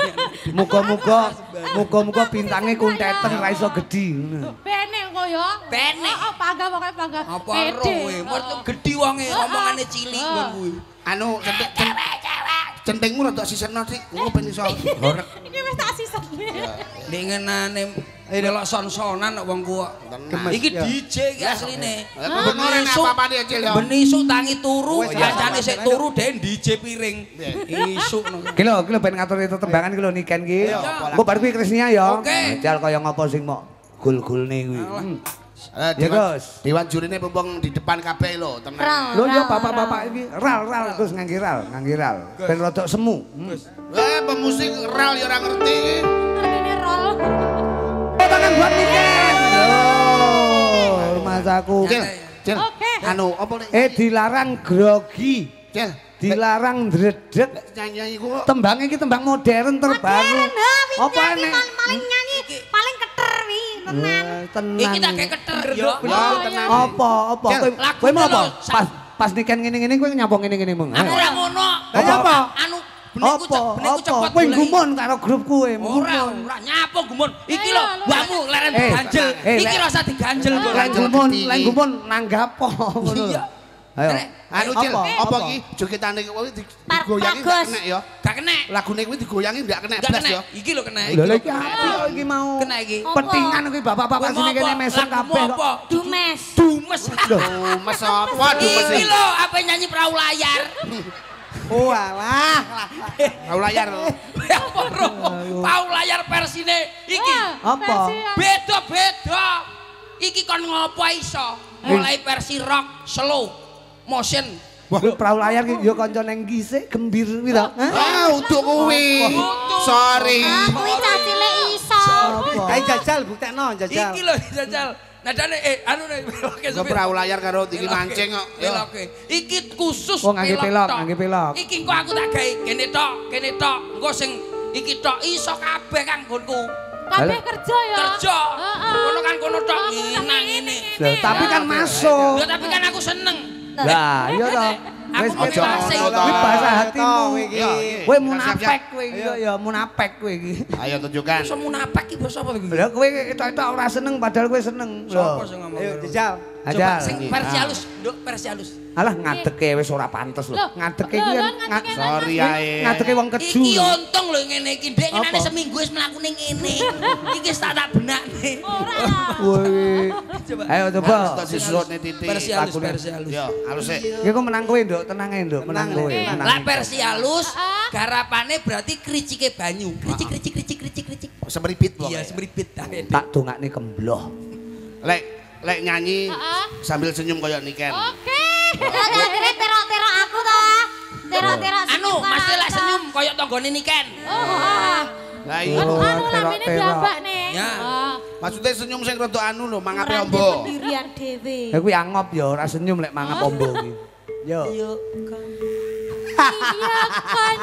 Muga-muga bintange kunteten ra iso gedhi. Bene kok ya. Bene. Bangga pokoke bangga. Apa ro kowe? Mertu gedhi wonge omongane cilik ngono kuwi. Anu centengmu rada sisena sik. Ngono ben iso horek. Iki wis tak sisen. Dengenane delok son-sonan kok wong ku. Iki DJ iki asline. Bener nek apa-apane Cil ya. Ben isuk tangi turu, kancane sik turu dhewe DJ piring. Isuk ngono. Ki lho ben ngatur itu tembangan ki lho niken ki. Engko bar kuwi Krisnia ya. Oke. Jal kaya ngopo sing mok gul-gulne kuwi. Ya Gus. Dewan jurine mumpung di depan kabeh lho, tenang. Lho ya bapak-bapak iki ral Gus ngangge ral. Ben rodok semu. Pemusik ral ya ora ngerti iki. Ini roll. Tangan buat niken. Loh, Mas aku. Cil. Oke. Anu apa nek Dilarang grogi. Cil Dilarang dredeg. nyanyi iku kok Tembangnya iki tembang modern terbaru. Apa enek? Paling nyanyi paling keter wi, tenan. Tenang. Iki tak kayak keter yo. tenang. Apa? Cel, Kowe mau apa? lho, Pas niken ngene-ngene kowe nyapa ngene-ngene mung. Aku ora ngono. Apa? Anu benekku cepet. Kowe gumun karo grup kowe. Ora nyapo gumun. Iki lho, mbakmu leren diganjel. Iki rasa diganjel kok. Lek gumun nanggap apa ngono. Iya. Ayo. Anu Cil, apa iki jogetane kuwi digoyangi gak kena ya? Gak kena. Lagune kuwi digoyangi gak kena Gak blas kena. ya. Iki lho kena. Lho iki apa iki mau? Kena iki. Petingan kuwi bapak-bapak sini kene mesang kabeh kok. Dumes. Dumes. Dumes apa dumes Iki iki? lho apa nyanyi perahu layar. Oh alah. Pau layar. Pau layar versine iki. Apa? Beda-beda. Iki kon ngopo iso? Mulai versi rock, slow, motion. Wah, perahu layar ki yo kanca nang gisik gembir kuwi to. Ah, untuk kuwi. Sorry. Kuwi cacile iso. Kae jajal buktekno jajal. Iki lho jajal. Nadane anu beloke Kok perahu layar karo iki mancing kok. Beloke. Iki khusus Oh, ngangge pelok, ngangge pelok. Iki engko aku tak gawe kene tok. Engko sing iki tok iso kabeh kang nggonku. Kabeh kerja ya. Kerja. Kono kan kono tok nang ngene. Tapi kan masuk. Lho tapi kan aku seneng. Lah, iya to. Aku Wis aja kuwi ngono. bahasa hatimu iki. Kowe munafik kowe iki ya munafik kowe iki. Ayo tunjukkan. Iso munafik iki basa apa iki? Lah kowe ketok-ketok ora seneng padahal kowe seneng. Sapa sing ngomong? Ayo jajal. Coba Ajal. sing versi halus, Nduk, versi halus. Alah ngadeke wis ora pantes lho. Ngadeke kuwi Sorry ae. ngadeke wong keju. Iki untung lho ngene iki, Dek, ngene Apa? seminggu wis mlaku ning ngene. Iki wis tak benakne. Woi. Ayo coba. Tak disutne titik. Versi halus, versi halus. Yo, halus sik. Iki kok menang kowe, Nduk. Tenang ae, Nduk. Menang kowe. menang. Lah versi halus, garapane berarti kricike banyu. Kricik. Semeripit pokoke. Iya, semeripit. Tak dongakne kembloh. Lek nyanyi sambil senyum koyo niken. Oke. Lah kira terok-terok aku to. Terok-terok Anu, mesti lek senyum koyo tanggane niken. Oh. Lah iya. Anu lamine diambak nih. Ya. Maksudnya senyum sing rada anu lho, mangape Ora ombo. pendirian dhewe. Ya kuwi angop ya, ora senyum lek mangap ombo iki. Yo. Iya kan.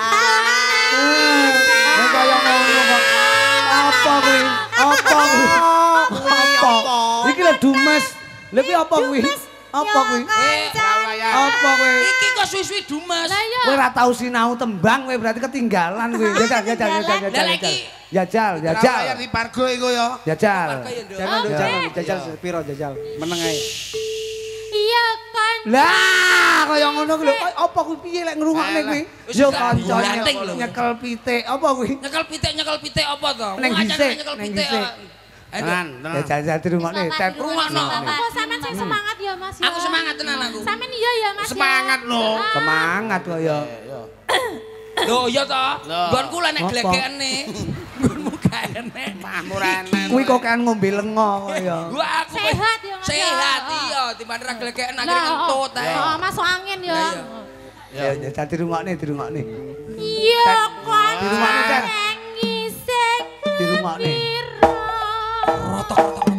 Nek kaya ngono kok. Apa kuwi? Apa kuwi? Apa? Iki lho dumes. Lha kuwi apa kuwi? Apa kuwi? Perahu layar. Apa kuwi? Iki kok suwi-suwi dumes. Lah iya. Kowe ora tau sinau tembang kowe berarti ketinggalan kowe. Jajal. Lah lagi. Jajal. Perahu layar di Pargo iku yo. Jajal. Jajal piro jajal. Meneng ae. Iya kan. Lah kaya ngono kuwi lho. Apa kuwi piye lek ngrungokne kuwi? Wis Yo gak kanca bulanting lho. nyekel pitik. Apa kuwi? Nyekel pitik apa to? Neng Wong acan gisik, nyekel neng pitik. gisik. Tenan, tenan. Jajal dirungokne. Tet Rungokno. Kok sampean sing semangat ya Mas ya. Aku semangat tenan aku. Sampean iya ya Mas. ya? Semangat lho. semangat kaya. Lho iya to. Lho. Nggonku lek nek Apa? glegekane. Nggonmu gak enek. Mahmuranan. Kuwi kok kan ngombe lengo kaya. Wah aku Sehat ya, Mas, ya. Sehat iya timbang ra glegeken akhire kentut ae. Oh, masuk angin ya. Lah, iya. Ya jajal dirungokne. Iya kan. Di rumahnya, Tet. Ngisik. Di rumahnya. Rotok.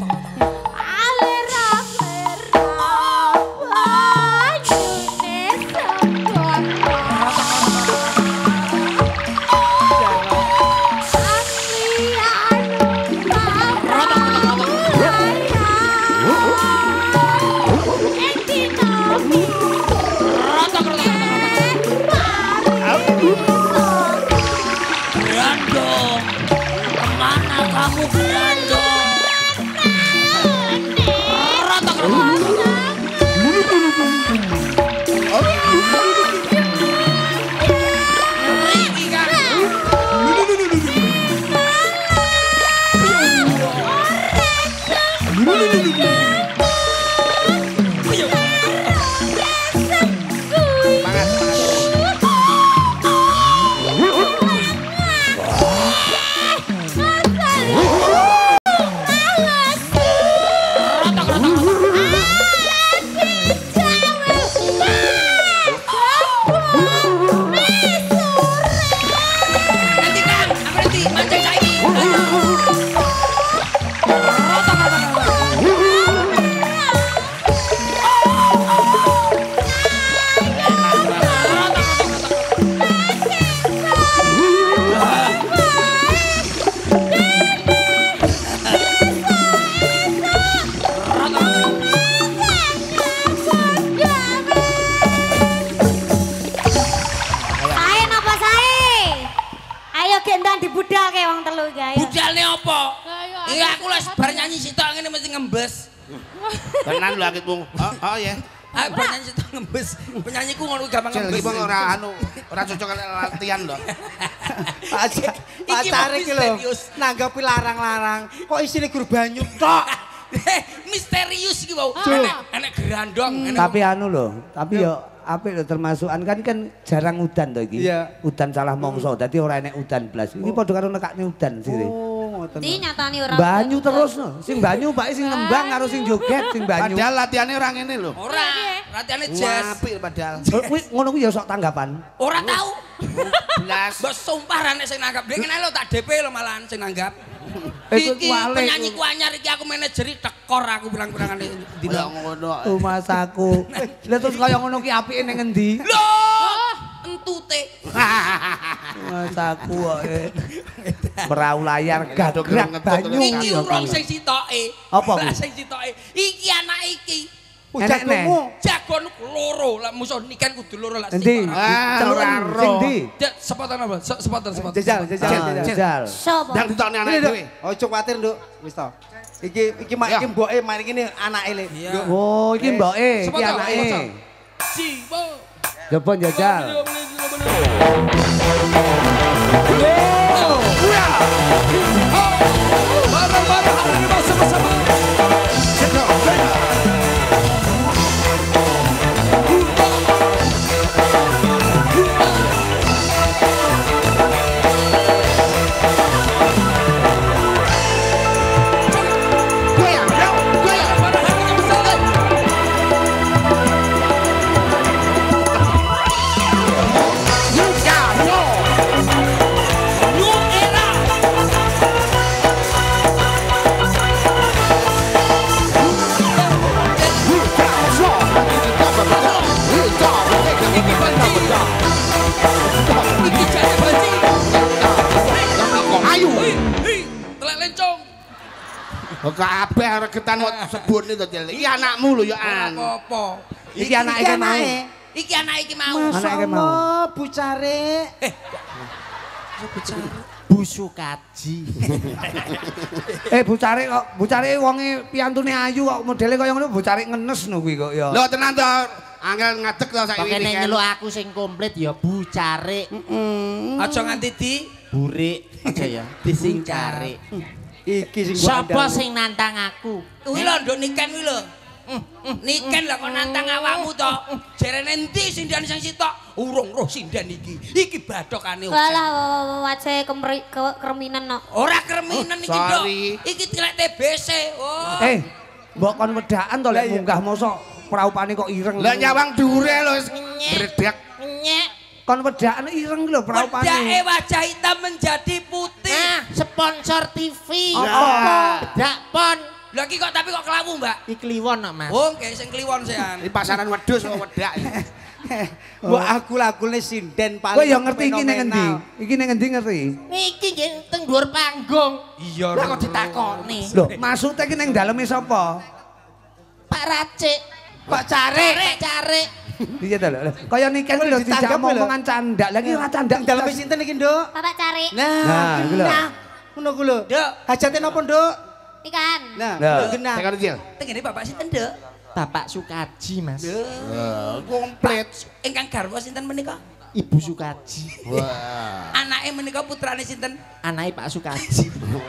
Grandong, kemana kamu Grandong? Riki kan? Nanti kan, berhenti, mancing saiki. Sae napa sae? Ayo gendang dibudalke wong telu iki ayo. Budalne apa? Lah, Iya aku les bar nyanyi sitok ngene mesti ngembes. Tenan lho akitmu. Oh ya. Ah bar nyanyi sitok ngembes. Penyanyiku ngono gampang Cil ngembes. iki ora anu, ora cocok karo latihan lho. Pacare iki lho. misterius. Nanggapi larang-larang. Kok isine gur banyu tok. Misterius iki wau. Cuk. Enek grandong, enek Tapi anu lho, tapi yo apik lho termasukan kan jarang udan to iki. Udan salah mongso dadi ora enek udan blas. Iki padha karo nekakne udan sire. Di nyatane ora. Banyu terus no. Sing banyu Pak sing ngembang karo sing joget sing banyu. Padahal latihane ora ngene lho. Ora, latihane jazz. Apik padahal. Kuwi ngono kuwi ya sok tanggapan. Ora tau. Blas. Mbok sumpah ra nek sing nanggap. Dek ngene lho tak DP lho malahan sing nanggap. Iki penyanyi ku anyar iki aku manajeri tekor aku bilang-bilangane dina ngono. Mas aku. Lah terus kaya ngono ki apike ning endi? Lho, entute. Mas aku kok. Perahu layar gagrak banyu. Iki urung sing sitoke. Apa ku? Sing sitoke. Iki anak iki. Jagomu. Jagon loro. Lah musuh niken kudu loro lah sing. Endi? Celuran sing ndi? Sepotan apa? Sepotan. Jajal. Sopo? Yang ditokne anak dhewe. Ojo kuwatir, Nduk. Wis to. Iki mboke mari kene anake le. Oh, iki mboke, iki anake. Sibo. Coba jajal. Bareng-bareng hari bersama-sama. Kabeh regetan sebut itu iki anakmu lho ya an. Apa? Iki anake mau. Iki anak iki mau. Anake mau. Bucare. Busu kaji. Bucare wonge piyantune ayu kok modele kaya ngono bucare ngenes no kuwi kok ya. Lho tenan to, angel ngadeg to saiki iki. Kene nyeluk aku sing komplit ya bucare. Aja nganti di burik aja ya. Disingcare. Iki sing Sapa sing nantang aku? kuwi lho nduk niken kuwi lho. Niken lho kok nantang awakmu to. Jerene endi sindan sing sitok? Urung roh sindan iki. Iki bathokane. Walah wajahe kereminan no. Ora kreminen iki, Nduk. Iki tilek TBC. Oh. Mbok kon wedakan to lek munggah mosok praupane kok ireng. Lah nyawang dhuwure lho wis bredek. Nyek. Kon wedakan ireng lho praupane. Wedake wajah hitam menjadi putih. Sponsor TV. Apa? Bedak pon. Lha iki kok tapi kok kelawu, Mbak? Iki kliwon kok, Mas. Oh, nggih sing kliwon sean. Di pasaran wedhus kok wedak. Mbok aku lagune sinden paling. Kowe ya ngerti iki ning endi? Iki ning endi ngerti? Niki nggih teng dhuwur panggung. Iya. Lah kok ditakoni. Lho, maksudnya iki ning daleme sapa? Pak Racik. Pak Cari. Iya to lho. Kaya niken kuwi lho dijak omongan candak. Lah iki ora candak. Daleme sinten iki, Nduk? Bapak cari. Nah, iki lho. Ngono ku lho. Nduk, hajate napa, Nduk? Ikan. Nah, genah. Tekan Cil. Tengene Bapak sinten, Nduk? Bapak Sukaji, Mas. Komplit. Ingkang garwa sinten menika? Ibu Sukaji. Wah. Anake menika putrane sinten? Anake Pak Sukaji.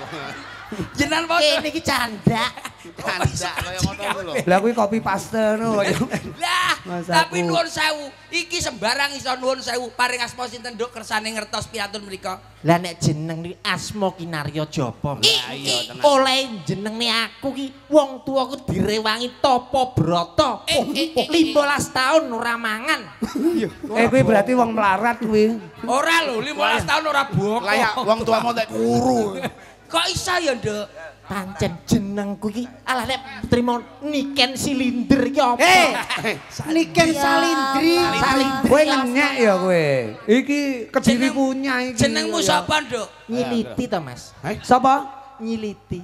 Jenengan apa? Kene iki candak. Candak kaya ngono lho. Lah kuwi copy paste no. Lah, Mas tapi aku. nuwun sewu. Iki sembarang iso nuwun sewu. Paring asma sinten, Nduk, kersane ngertos piyantun menika. Lah nek jeneng iki Asma Kinarya Japa. Iya, tenan. Oleh jenengne aku ki wong tuaku direwangi Tapa Brata. 15 tahun ora mangan. Kuwi berarti wong melarat kuwi. Ora lho, 15 tahun ora boko. Layak wong tuamu tek kuru. Kok iso ya, Nduk? Pancen jenengku iki alah nek trimo Niken Silinder ki apa? Niken Salindri. Kowe ngenyek ya kowe. Iki Kediri punya iki. Jenengmu sapa, Nduk? Nyiliti to, Mas. Sapa? Nyiliti.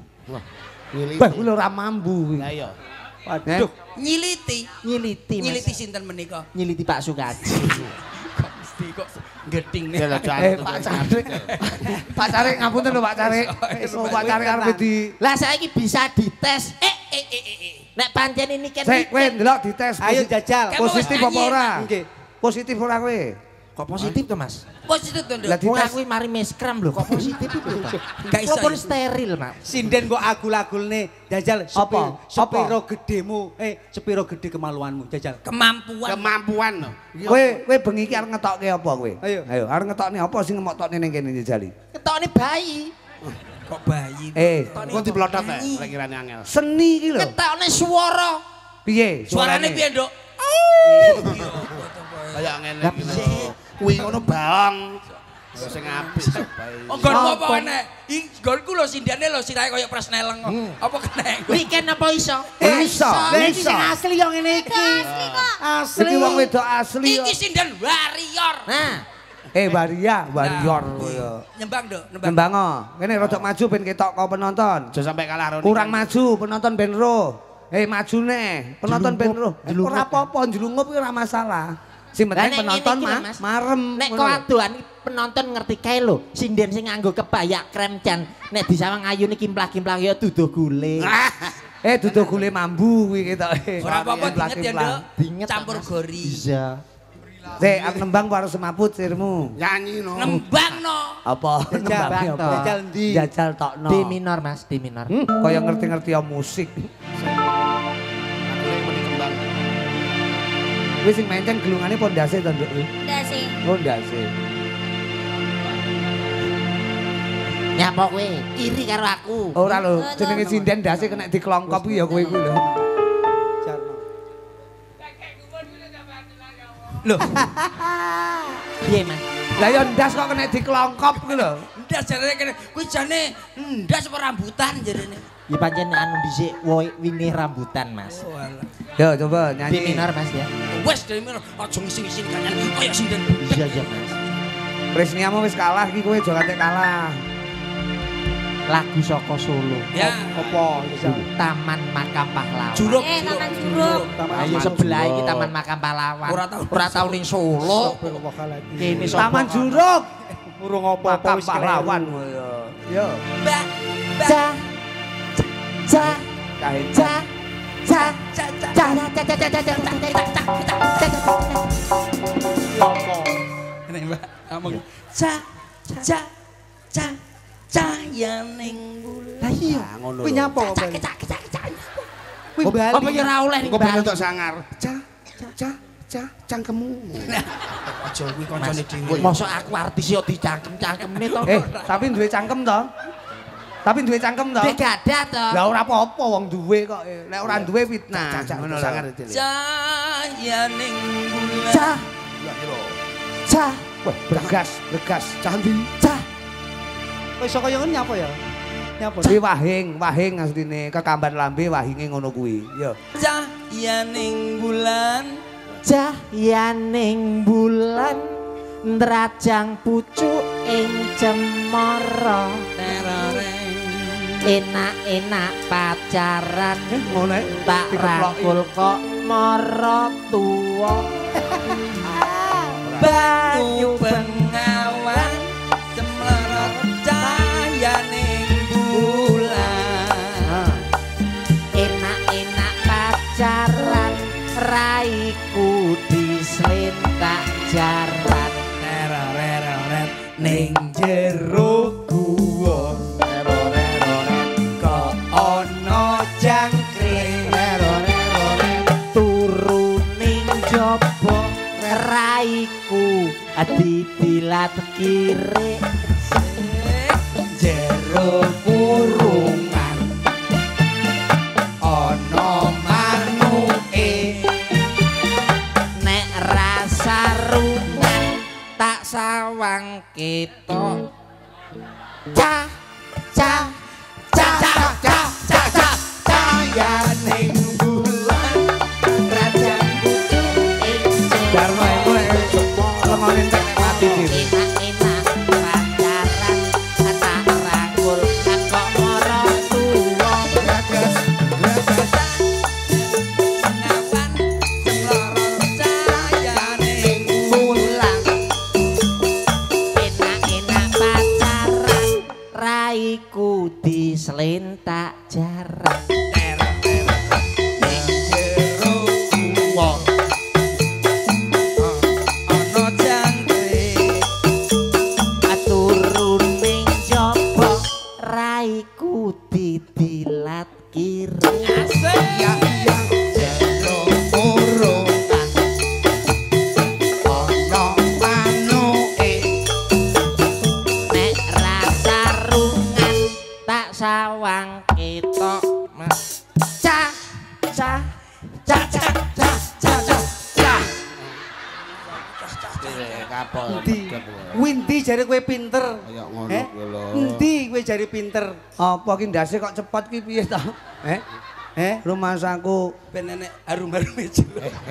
Bah, kuwi ora mambu kuwi. Lah iya. Waduh. Nyiliti. Nyiliti, Mas. Nyiliti sinten menika? Nyiliti Pak Sukaji. Kok mesti kok geding nih. Pak Carik. Pak Carik ngapunten lho Pak Carik. Pak Carik arep di Lah saiki bisa dites. Nek pancen ini kan Sik kowe ndelok dites. Ayo jajal. Positif apa ora? Nggih. Positif ora kowe? Kok positif to, Mas? Positif to, Nduk. Lah aku mari meskram lho, kok positif itu to? Gak iso. Kok steril, Mas. Sinden kok agul-agulne jajal sepiro gedemu sepiro gede kemaluanmu jajal kemampuan lho. Kowe bengi iki arep ngetokke apa kowe? Ayo arep ngetokne apa sing ngemokne ning kene jajali? Ketokne bayi. Kok bayi? Kok diplotot ta lek kirane angel. Seni iki lho. Ketokne swara. Piye? Suarane piye, Nduk? Kayak ngene iki lho. Kuwi ngono baong. Sing apik bae. Oh, nggonmu apa enek? Nggonku lho sindane lho sirahe kaya presneleng kok. Apa kena? Weekend apa iso? Iso. Iki asli yo ngene iki. Asli kok. Asli Iki wong wedok asli kok. Iki sinden warrior. Nah, warrior koyo. Nyembang, Nduk, Nembang. Kene rada maju ben ketok kau penonton. Aja sampai kalah Roni. Kurang maju penonton ben ro. Maju neh, penonton ben ro. Ora apa-apa njlungup iki ora masalah. Sing penting penonton marem. Nek kok adohan penonton ngerti kae lho, sinden sing nganggo kebaya krem jan nek disawang ayune kimplah-kimplah ya duduh gule. Duduh gule mambu kuwi ketoke. Ora apa-apa dinget ya, Nduk. Campur gori. Bisa. Aku nembang ku arep semaput sirmu. Nyanyi no. Nembang no. Apa? Nembang apa? Jajal ndi? Jajal tokno. D minor, Mas, D minor. Kaya ngerti-ngerti ya musik. Wis sing mencen gelungane pondase to, Nduk. Ndase. Oh, ndase. Nyapa kowe? Iri karo aku. Ora lho, jenenge sinden ndase kena diklongkop ya kowe kuwi lho. Loh. Piye, Mas? Lah ya ndas kok kena diklongkop kuwi lho. Ndas jarene kene. Kuwi jane ndas apa rambutan jarene. Ya pancen anu dhisik wine rambutan, Mas. Oh alah. Yo coba D nyanyi. minor, Mas ya. Wes D minor aja ngisi-ngisi kanyan kaya sinden. Iya aja, Mas. Presniamu wis kalah iki kowe aja kate kalah. Lagu saka Solo. Ya. Apa bisa? Taman Makam Pahlawan. Juruk. Taman Juruk. Ayo sebelah iki Taman Makam Pahlawan. Ora tau ning Solo. Kene Taman Juruk. Urung apa-apa Makam Pahlawan. Yo. Mbak. Ca ca Kain. ca ca ca ca Nek Mbak ngomong ca ca ca cahya ning bulan. Lah iya ngono. Kuwi nyapa kok? Kuwi bali. apa ya ora oleh ning Kok ben Bali. untuk sangar. Cangkemmu. Aja kuwi kancane dhewe. Mosok aku artis yo dicangkem-cangkemne to. Tapi duwe cangkem to? Tapi duwe cangkem to? Dhek gadah to. Lah ora apa-apa wong duwe kok. Nek ora duwe fitnah. Ngono sangar lho. itu. Cahya ning bulan. Ca ca Wah, bergas. Candi. ca Wis kaya ngene nyapa ya? Nyapa? Kuwi wahing asline kekamban lambe wahinge ngono kuwi. Yo. Cahya ning bulan. cahyaning bulan ndrajang pucuk ing cemara enak-enak pacaran Ngono tak rangkul kok mara tuwa banyu bengawan semlorot cahyaning bulan enak-enak pacaran raiku dislentak jaran ning jero guwa kok ana jangkrik turu ning jaba raiku didilat kiri jero kurungan ana manuke nek rasa rungan tak sawang ketok ca ca ca ca ca ca ca cahyaning bulan rajang pucuk ing Darmo iku lengone tek mati dhewe. enak-enak pacaran tak rangkul kok mara tuwa bengawan semlorot cahyaning bulan enak-enak pacaran raiku dislentak jaran ning jero guwa ana jangkrik Endi? Endi jare kowe pinter? Kaya ngono kuwi lho. Endi kowe jare pinter? Apa ki ndase kok cepet ki piye ta? Rumasaku ben enek harum-harum ijo.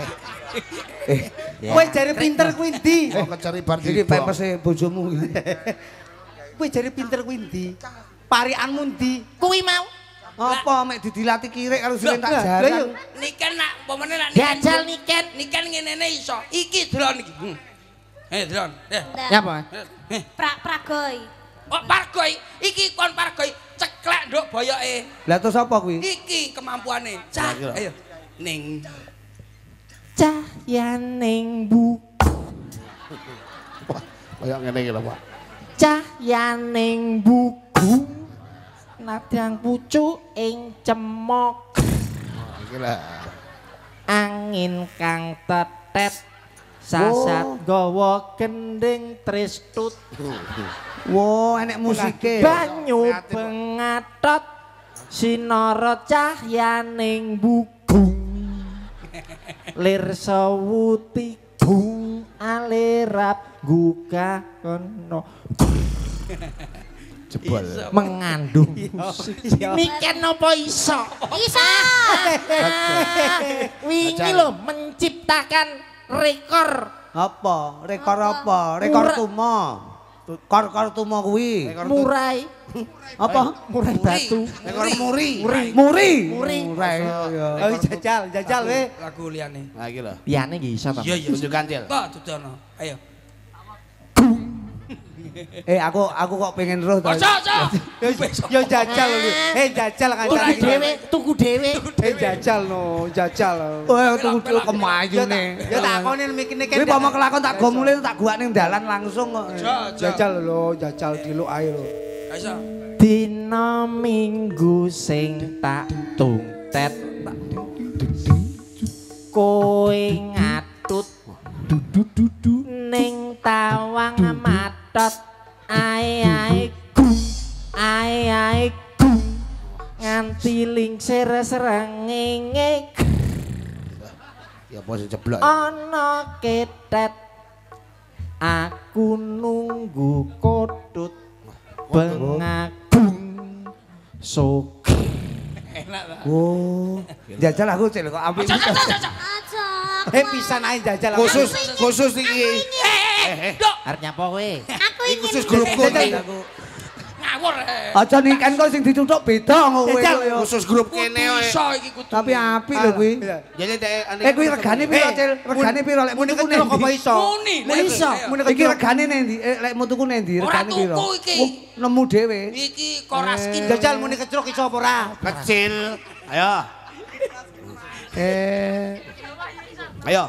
Kowe jare pinter kuwi endi? Kok keceri bar iki pepese bojomu iki. Kowe jare pinter kuwi endi? Parikanmu endi? Kuwi mau. Apa mek didilati kirik karo sing tak jalan. Niken nak pomene nak Jajal niken. Niken ngene iso. Iki delon iki. Delon. Ya apa? Pragoy. Oh, pargoy. Iki kon pargoy ceklek nduk boyoke. Lah terus apa kuwi? Iki kemampuane. Cah, ayo. Ning Cahyaning buku. Kaya ngene iki lho, Pak. Cahyaning buku. Nadang pucuk ing cemok. Iki lah. Angin kang tetet. Sasat gawa gending tristut. Wo, enek musike. Banyu bengatot sinara cahyaning bugung. Lir sawuti gung alirap gugah kono. Jebol. Mengandung niken apa iso? Iso. Wingi lho menciptakan rekor. Apa? Rekor apa? Rekor tumo. Kor tumo kuwi. Murai. Apa? Murai batu. Rekor muri. Muri. Murai. Oh jajal we. lagu liyane. Nah iki lho. Liyane iki iso ta? Iya iya. Tunjukkan, Cil. Kok dudono. Ayo. Aku kok pengen roh to. Yo jajal lho. Jajal kancane. Tuku dhewe. Jajal no, jajal. Oh, tunggu kemayune. Ya takoni mikine Kuwi pomo kelakon tak go mulih tak guak ning dalan langsung kok. Jajal lho, jajal diluk ae lho. Ayo. Dina Minggu sing tak tungtet. Kowe ngatut ning tawang matot. Ai gung nganti lingsir srengenge. Ya apa sing jeblok. Ana ketet aku nunggu kodut bengagung sok. Oh, jajal aku cek kok apik. Aja. Pisan ae jajal. Khusus iki. Arep nyapa kowe? Aku ingin Khusus grupku iki. Ngawur. Aja nikan kok sing dituthuk beda kowe. Khusus grup kene wae. Iso iki kudu. Tapi apik lho kuwi. Jadi Kuwi regane piro, Cil? Regane piro lek Muni mutuku kecil ning kok ndi? iso. Muni Iso. Iki regane ning ndi? Lek mutuku ning ndi? Ora Regane piro? tuku iki. Nemu dhewe. Iki koraskin. Jajal muni kecruk iso apa ora? kecil. Ayo. Ayo.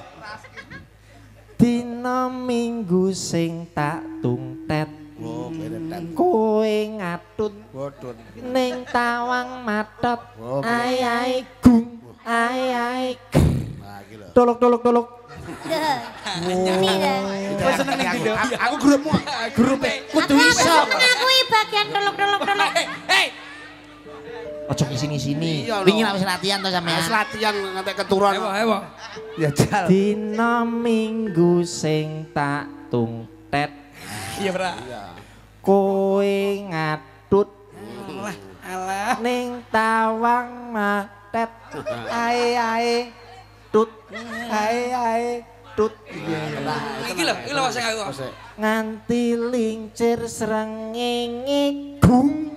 Dina Minggu sing tak tungtet. Oh, beretan. Kowe ngatut Bodot. ning tawang matot. Oh, Ai gung. Ai. Nah, iki lho. Dolok. Ini dah. Kowe seneng ning ndi? Aku grupmu. Grupe. Kudu iso. Ngakui bagian dolok. Hei. Ojo sini. Iya, Wingi lho. lak wis latihan to sampean. Wis latihan nganti keturunan. Ayo. Jajal. Dina Minggu sing tak tungtet. Iya, Bra. Kowe ngatut Alah. ning tawang matet. Ai tut. Ai tut. Iki lho sing aku. Nganti lincir srengenge gung.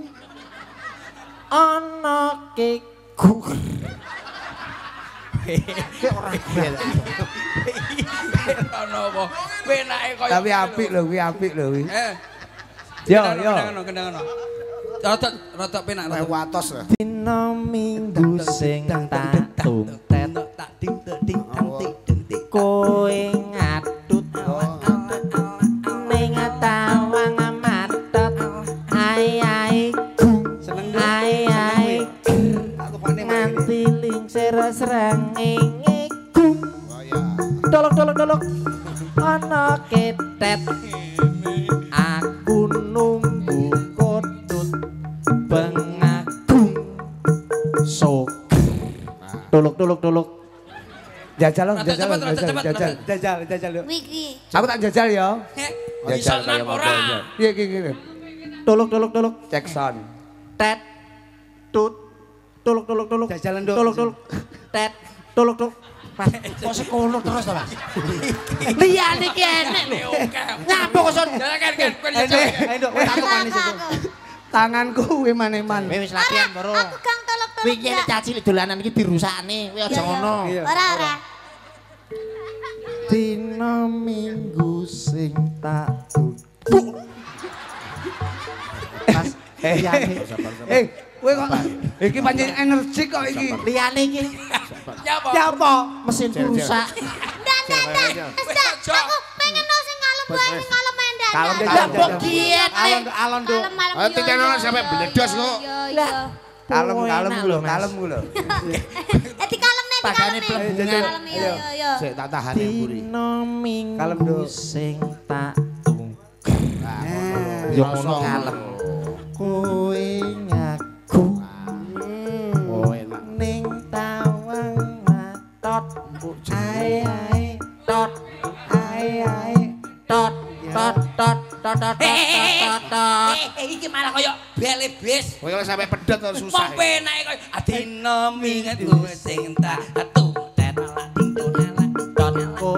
Ana kegung. Ono apa? Penake koyo. Tapi apik lho kuwi. Yo. Yo. Kendang. Rada penak Kayak watos lah. Dina Minggu sing tak tungtet. Tak ding Kowe ngatut ning tawang matot. Ai gung. Ai nganti lingsir srengenge gung. Oh ya. Dolok ana ketet aku nunggu kodut bengagung sok dolok Jajal. Cepet. Jajal lho. Wiki. Aku tak jajal ya. Jajal kaya apa. Iya iki. Tuluk. Cek sound. Tet. Tut. Tuluk. Jajalan nduk. Tuluk. Tet. Tuluk. Kok sekono terus to, Mas? Liyane iki enek lho. Nyapa kok son? Ayo nduk, tak tukani situ. Tanganku kuwi maneman. Wis latihan baru. Aku gang tolok-tolok. Wingi nek caci dolanan iki dirusakne, kowe aja ngono. Ora. Dina minggu sing tak Mas, Kowe kok iki pancen energik kok iki. liyane iki Nyapa? mesin rusak. Ndak. Aku pengen no sing kalem wae, sing kalem endak. Kalem Lah kok kiet Alon nduk. Oh, titenono sampe bledos kok. Iya. Kalem lho, Mas. kalem lho. Dikalemne, Padane dikalemne. plebungan. Kalem iya. Sik tak tahan ya mburi. Dina minggu Kalem, Nduk. sing tak tunggu. Ya ngono kalem. Kowe ngaku Oh, enak. ning tawang matot ae tot ae tot iki malah koyo bele bis Kowe kalau sampe pedot terus susah. wong penake koyo adina mingetku sing tak tutet tot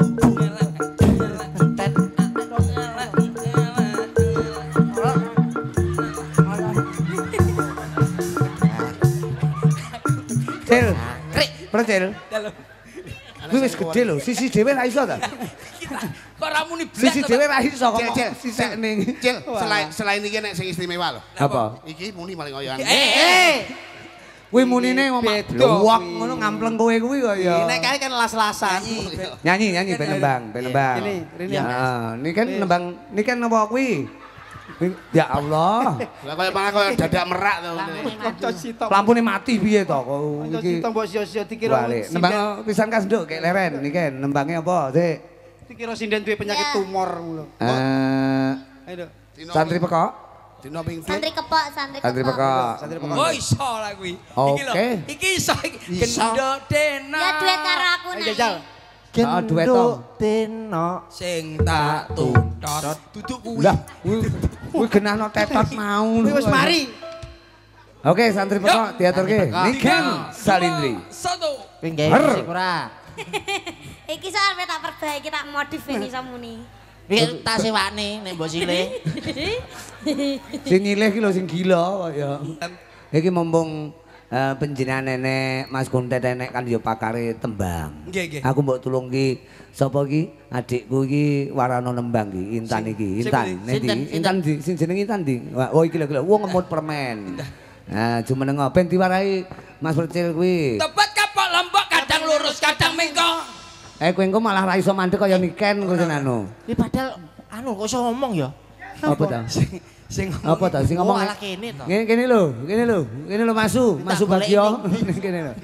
Cil. Percil. Kuwi wis gedhe lho, sisi dhewe ra iso ta? kok ra muni blas Sisi dhewe ra iso kok. Cil, Sisek ning. Cil, selain iki nek sing istimewa lho. Apa? Iki muni paling koyoan. Kuwi munine ngomong Beda luwak kuwi. ngono ngampleng kowe kuwi kok ya. Nek kae kan las-lasan. Nyanyi ben nembang. Ini, Rini. Ya, ini kan nembang, ini kan apa kuwi? Ya Allah. Lah koyo malah koyo dadak merak to. Kanca sitok. Lampune mati piye to kok Kanca iki? sitok mbok sia-sia dikira Balik. Nembang pisan kas nduk kayak leren niki kan nembangnya apa, Dik? dikira sinden duwe penyakit tumor ngono. Ayo nduk. Santri pekok? Dino ping Santri kepok. Santri pekok. Santri pokok. oh iso lah kuwi Oke. iki iso gendok dena Ya duit karo aku Ayo nek. jajal. Ah, duet to. dena sing tak tutot duduk kuwi Lah, kuwi genahno tetot mau. Kuwi wis mari. Oke, santri pekok diaturke. Niken Salindri. satu Pinggir musik ora Iki soal tak perbaiki tak modif ini samuni. iki tak sewakne nek mbok sile Sing nyilih ki lho sing gila kok ya. Iki mumpung penjenengan nenek Mas Kuntet nenek kan ya pakare tembang. Nggih, nggih. Aku mbok tulung ki sapa ki? Adikku iki warana nembang ki, Intan iki. Intan, Sinten? Nendi. Intan di sing jeneng Intan di. Oh iki lho wong ngemut permen. Nah, jumeneng ben diwarai Mas Percil kuwi. tepat kapok lombok kadang lurus kadang mengko Kowe engko malah ra iso mandek kaya Niken kuwi anu. iki padahal anu kok iso ngomong ya Apa ta? sing Apa ta sing ngomong? malah kene to Kene lho, kene lho Masu Bagio. Kene lho.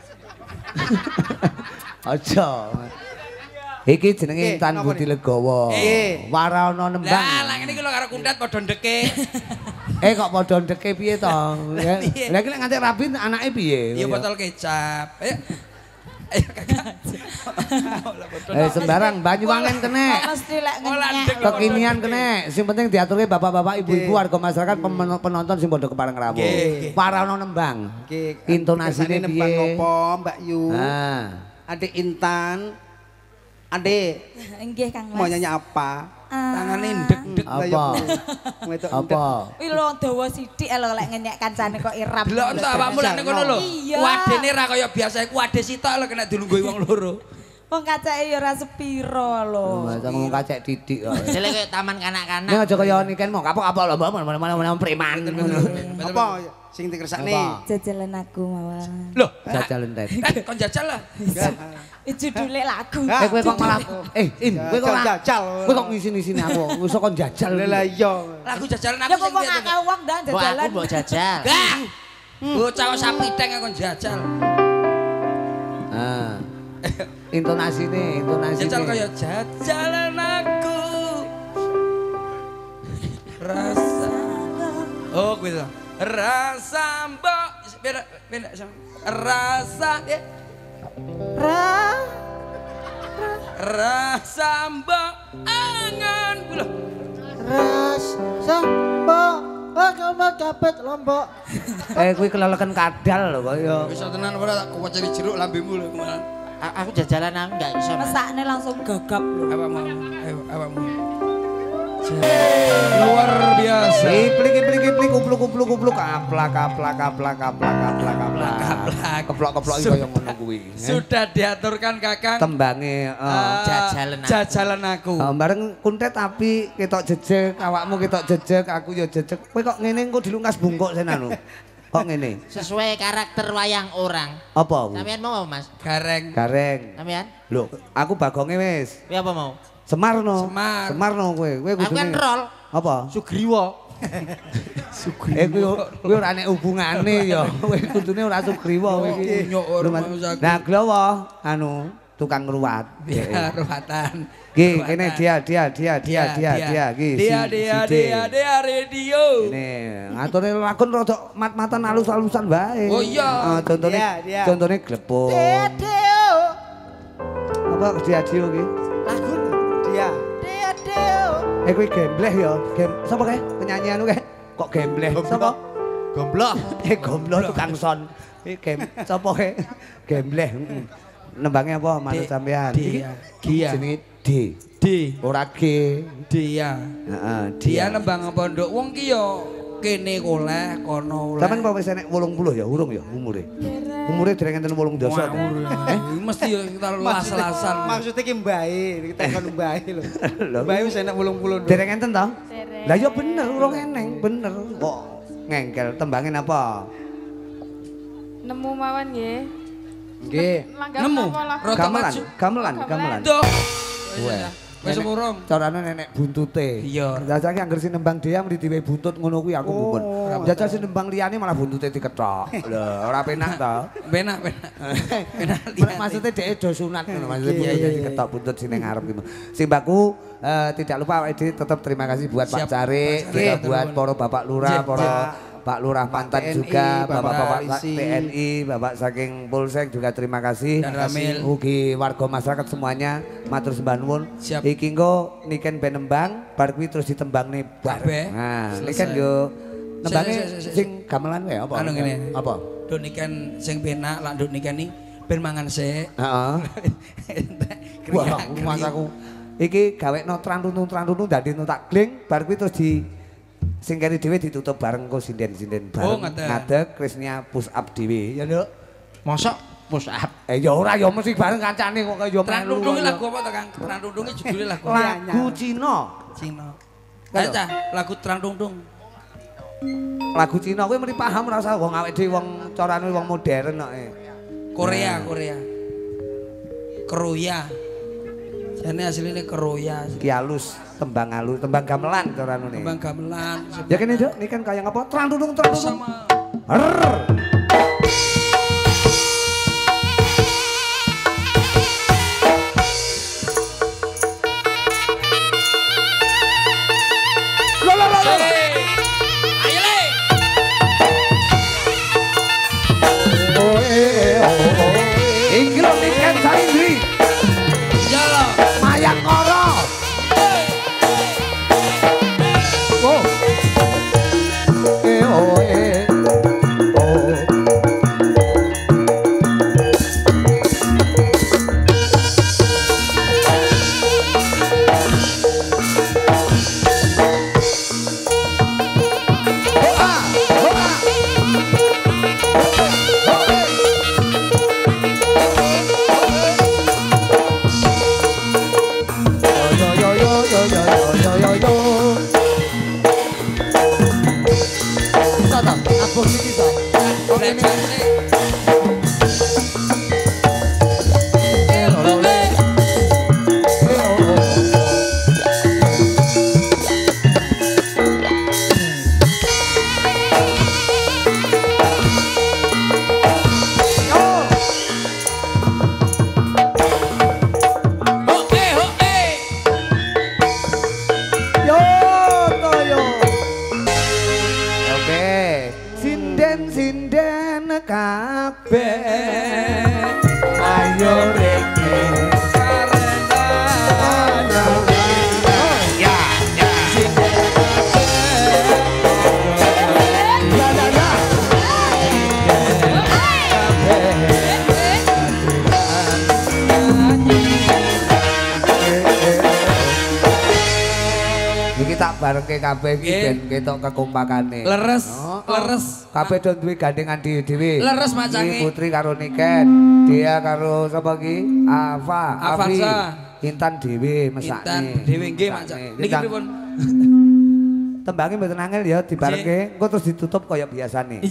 Aja. Iki jenenge Intan Budi Legowo. Warana nembang. lah ngene iki lho karo kuntet padha ndeke Kok padha ndeke piye to? Lah iki nek nganti rabi anake piye? ya botol kecap ayo ayo kakak Sembarang Banyuwangen kene. Mesti lek ngenyek. Kekinian kene. Sing penting diaturke bapak-bapak, ibu-ibu, warga masyarakat penonton sing padha kepareng rawuh. Warana nembang. Intonasine nembang piye? nopo, Mbak Yu? Adik Intan. Adik, Nggih Kang Mas. mau nyanyi apa? tangane ndek-ndek Apa? Apa? Kuwi lho dawa sithik lho lek ngenyek kancane kok irap. delok to awakmu lek ngono lho Iya. wadene ra kaya biasa kuwade sitok lho kena dilungguhi wong loro Wong kacake ya ora sepiro lho. Masa ngomong kacek titik kok. jele kaya taman kanak-kanak Nek aja kaya Niken mau kapok-kapok lho, mana preman ngono. Apa sing dikersakne? Jajalan aku mawon. lho Jajal entet. kon jajal lah Judule lagu. Kowe kok malah Im, kowe kok jajal. Kowe kok ngisi-ngisini aku. Wis kok jajal. Lah iya. lagu jajalan Ya aku kok sing piye to akeh wong ndang Mbok jajalan. aku mbok jajal gah bocah kok sapiteng kon jajal Intonasine. jajal kaya jajalan aku rasa oh kuwi to rasa mbok beda rasa rasa mbok angan lho. Rasa mbok kapet lombok. Kuwi keleleken kadal lho kaya. Bisa tenan ora tak koceri jeruk lambemu lho kemarin. Aku jajalan aku enggak iso. Mesakne langsung gagap lho. Apa mau? Ayo, apa mau? Luar biasa. Kiplik kupluk kaplak keplok-keplok iki kaya ngono kuwi. Sudah diaturkan Kakang. Tembange jajalan aku. Bareng kuntet tapi ketok jejeg, awakmu ketok jejeg, aku ya jejeg. Kowe kok ngene engko dilungkas bungkuk senanu. Kok ngene? Sesuai karakter wayang orang. Apa? Sampeyan mau apa, Mas? Gareng. Sampeyan? Lho, aku bagonge wis. Kowe apa mau? Semarno. Semar. Semarno kowe. Kowe Aku kan rol. Apa? Sugriwa. Kowe ora nek hubungane ya. Kowe kudune ora Sugriwa kowe iki. Nah, glowo anu tukang ruwat. Iya, ruwatan. Ki, kene dia iki. Dia radio. Nih, atune lakon rada mat-matan alus-alusan wae. Oh iya. Contone glepuk. Apa dia ki? Lagu dia. Kuwi gembleh ya. Sapa kae? Penyanyi anu kae. Kok gembleh? Sapa? Gombloh. Gombloh tukang son. Sapa kae? Gembleh. Nembange apa manut sampean? Dia. Jenenge D. Ora G. Dia. Heeh, Dia nembang pondok wong ki yo kene koleh kono oleh. Sampeyan kok wis enek 80 ya, urung ya umure? Umure dereng enten 8 dosa. Mesti yo kita las-lasan. Maksudnya ki mbae, kita kon mbae lho. Mbae wis enek 80. Dereng enten to? Lah ya bener, urung eneng, bener. Kok ngengkel tembange napa? Nemu mawon nggih. Nggih. Nemu. Gamelan. Duh. Wis urung. Carane nenek buntute. Iya. Jajake anggere sing nembang dia mesti diwe buntut ngono kuwi aku mumpun. Jajal sing nembang liyane malah buntute dikethok. Lho, ora penak to? Penak. Maksudnya dhek do sunat ngono, maksudnya buntute diketok buntut sing ning ngarep gitu. Simbahku tidak lupa awake dhewe tetap terima kasih buat Pak Carik, juga buat para Bapak Lurah, para Pak Lurah mantan juga, Bapak-bapak TNI, Bapak saking Polsek juga terima kasih. Dan Ramil. Ugi warga masyarakat semuanya, matur sembah nuwun. Iki engko niken ben nembang, bar kuwi terus ditembangne bareng. Nah, niken yo nembange sing gamelan wae apa? Anu ngene. Apa? Nduk niken sing penak, lak nduk nikeni ben mangan sik. Heeh. Wah, masaku. Iki gawekno trantun-trantun dadi tak gling, bar kuwi terus di sing kene dhewe ditutup bareng kok sinden-sinden bareng. Ngadeg Krisnya push up dhewe. Ya, Nduk. Mosok push up. Ya ora ya mesti bareng kancane kok kaya melu. Trantundunge lagu apa to, Kang? Trantundunge judule lagu. Lagu Cina. Ayo cah, lagu Trantundung. Lagu Cina kowe mesti paham ora usah wong awake dhewe wong carane wong modern kok. Korea. Keroya. Jane asline keroya. Ki halus, tembang gamelan carane. Tembang gamelan. Ya kene, Nduk, niki kan kaya ngapa? Trantundung. Sama. Iki lho niken Saindri. Ya lho. Mayang ngoro. Oh. Sinden kabeh ayo rene karena dibarengke kabeh iki ben ketok kekompakane. Leres, leres. Kabeh do duwe gandengan dhewe-dhewe. Leres macange. Putri karo Niken, dia karo sapa iki? Afi. Intan dhewe mesakne. Intan dhewe nggih macak. Niki pripun? Tembangnya mboten angel ya dibarengke engko terus ditutup kaya biasane.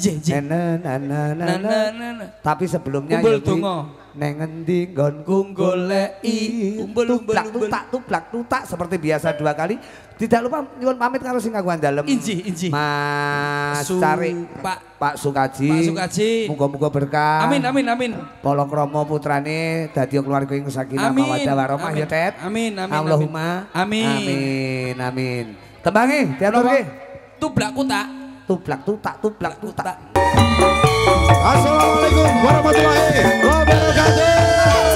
Tapi sebelumnya ya neng endi nggonku goleki tuplak tutak seperti biasa 2 kali. Tidak lupa nyuwun pamit karo sing kanggo andalem. Inji. Mas Cari Pak Sukaji. Muga-muga berkah. Amin. Palakrama putrane dadi keluarga ing sakinah mawaddah warahmah ya Tet. Amin. Allahumma amin. Tembangi, diaturke. Tublak kutak. Tublak tutak. Assalamualaikum warahmatullahi wabarakatuh.